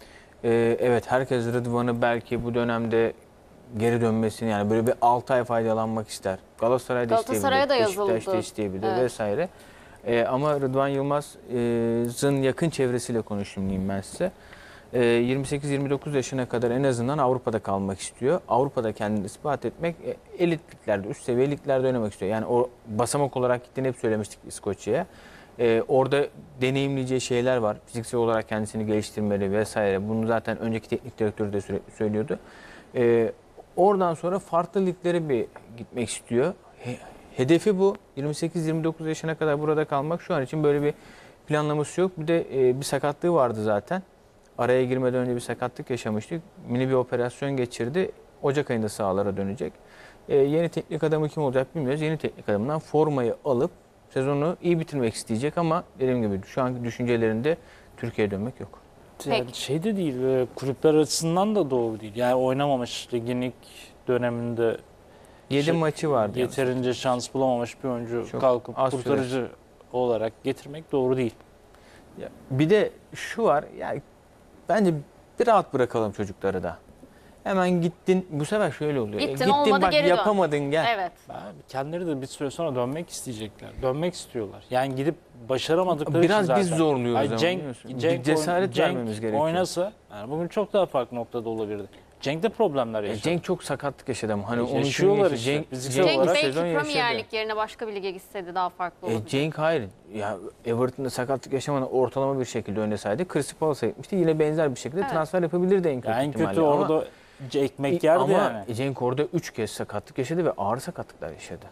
Ee, evet herkes Rıdvan'ı belki bu dönemde geri dönmesini yani böyle bir altı ay faydalanmak ister. Galatasaray da Galatasaray'a isteyebilir. da yazıldı. Beşiktaş da isteyebilir Evet. vesaire. Ee, ama Rıdvan Yılmaz'ın yakın çevresiyle konuşayım diyeyim ben size. Ee, yirmi sekiz yirmi dokuz yaşına kadar en azından Avrupa'da kalmak istiyor. Avrupa'da kendini ispat etmek, e, elitliklerde, üst seviye liglerde oynamak istiyor. Yani o basamak olarak gittiğini hep söylemiştik İskoçya'ya. Ee, orada deneyimleyeceği şeyler var. Fiziksel olarak kendisini geliştirmeli vesaire. Bunu zaten önceki teknik direktörü de sürekli söylüyordu. Ee, oradan sonra farklı liglere bir gitmek istiyor. He- hedefi bu. yirmi sekiz yirmi dokuz yaşına kadar burada kalmak. Şu an için böyle bir planlaması yok. Bir de e, bir sakatlığı vardı zaten. Araya girmeden önce bir sakatlık yaşamıştık. Mini bir operasyon geçirdi. Ocak ayında sahalara dönecek. Ee, yeni teknik adamı kim olacak bilmiyoruz. Yeni teknik adamından formayı alıp sezonu iyi bitirmek isteyecek ama dediğim gibi şu anki düşüncelerinde Türkiye'ye dönmek yok. yani Peki. şey de değil, e, kulüpler açısından da doğru değil. Yani oynamamış ligin ilk döneminde yedi Şey, maçı vardı. yeterince şans bulamamış bir oyuncu Çok kalkıp az kurtarıcı olarak getirmek doğru değil. Ya, bir de şu var. Yani bence bir rahat bırakalım çocukları da. Hemen gittin. Bu sefer şöyle oluyor. E, Gittin, olmadı, bak geri dön. yapamadın gel. Evet. Abi, kendileri de bir süre sonra dönmek isteyecekler. Dönmek istiyorlar. Yani gidip başaramadıkları Biraz için zaten. biz zorluyoruz Ay, ama Cenk, biliyorsun. Cenk, Bir cesaret oyn- Cenk vermemiz gerekiyor. oynasa yani bugün çok daha farklı noktada olabilirdi. Cenk de problemler E, yaşadı. Cenk çok sakatlık yaşadı ama hani onun Yaşıyorlar için işte. Cenk, Fiziksel Cenk olarak belki sezon Premier yaşadı. Lig yerine başka bir lige gitseydi daha farklı E, olurdu. Cenk hayır. Ya Everton'da sakatlık yaşamadan ortalama bir şekilde oynasaydı Crystal Palace'a gitmişti. Yine benzer bir şekilde Evet. transfer yapabilirdi en kötü Yani en ihtimalle. kötü Ama- orada ekmek yerdi ama yani. Cenk orada üç kez sakatlık yaşadı ve ağır sakatlıklar yaşadı.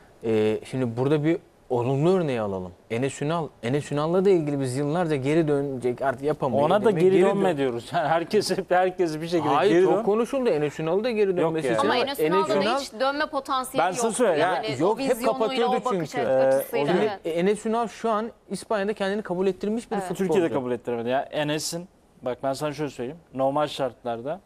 Ee, şimdi burada bir olumlu örneği alalım. Enes Ünal. Enes Ünal'la da ilgili biz yıllarca geri dönecek artık yapamıyor. Ona da demek, geri, dön- dönme diyoruz. Yani herkes hep herkes bir şekilde Hayır geri çok dön. konuşuldu. Enes Ünal'ı da geri dönmesi yani. için. Ama ama Enes Ünal'da da Ünal- hiç dönme potansiyeli Ben sana yok. söyleyeyim, Yani ya, o yok, hep vizyonuyla, kapatıyordu o bakış çünkü. açısıyla. Ee, o evet. E, Enes Ünal şu an İspanya'da kendini kabul ettirmiş bir Evet. futbolcu. Türkiye'de kabul ettiremedi. Ya Enes'in bak ben sana şöyle söyleyeyim. Normal şartlarda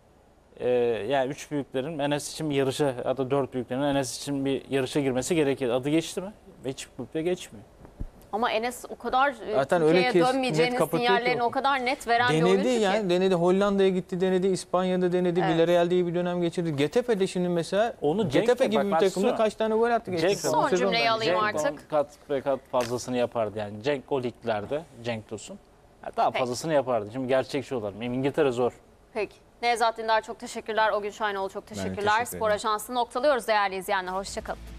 e, yani üç büyüklerin Enes için bir yarışa ya da dört büyüklerin Enes için bir yarışa girmesi gerekir. Adı geçti mi? Hiç kulüpte geçmiyor. Ama Enes o kadar e, Zaten öyle Türkiye'ye kes- net dönmeyeceğinin kapatıyor sinyallerini ki. o kadar net veren bir oyuncu Denedi ki. yani denedi Hollanda'ya gitti denedi İspanya'da denedi Evet. Villarreal'de iyi bir dönem geçirdi. Getafe'de şimdi mesela Onu Cenk Getafe de gibi bak, bir bak, takımda sonra- kaç tane gol attı geçti. Cenk- sezon. Son Bu sezon cümleyi bence. alayım Cenk artık. on kat ve kat fazlasını yapardı yani. Cenk o liglerde Cenk Tosun daha Peki. fazlasını yapardı. Şimdi gerçekçi olalım. İngiltere zor. Peki. Nevzat Dindar çok teşekkürler. O gün Şahinoğlu çok teşekkürler. teşekkür Spor ederim. Ajansı'nı noktalıyoruz değerli izleyenler. Hoşçakalın.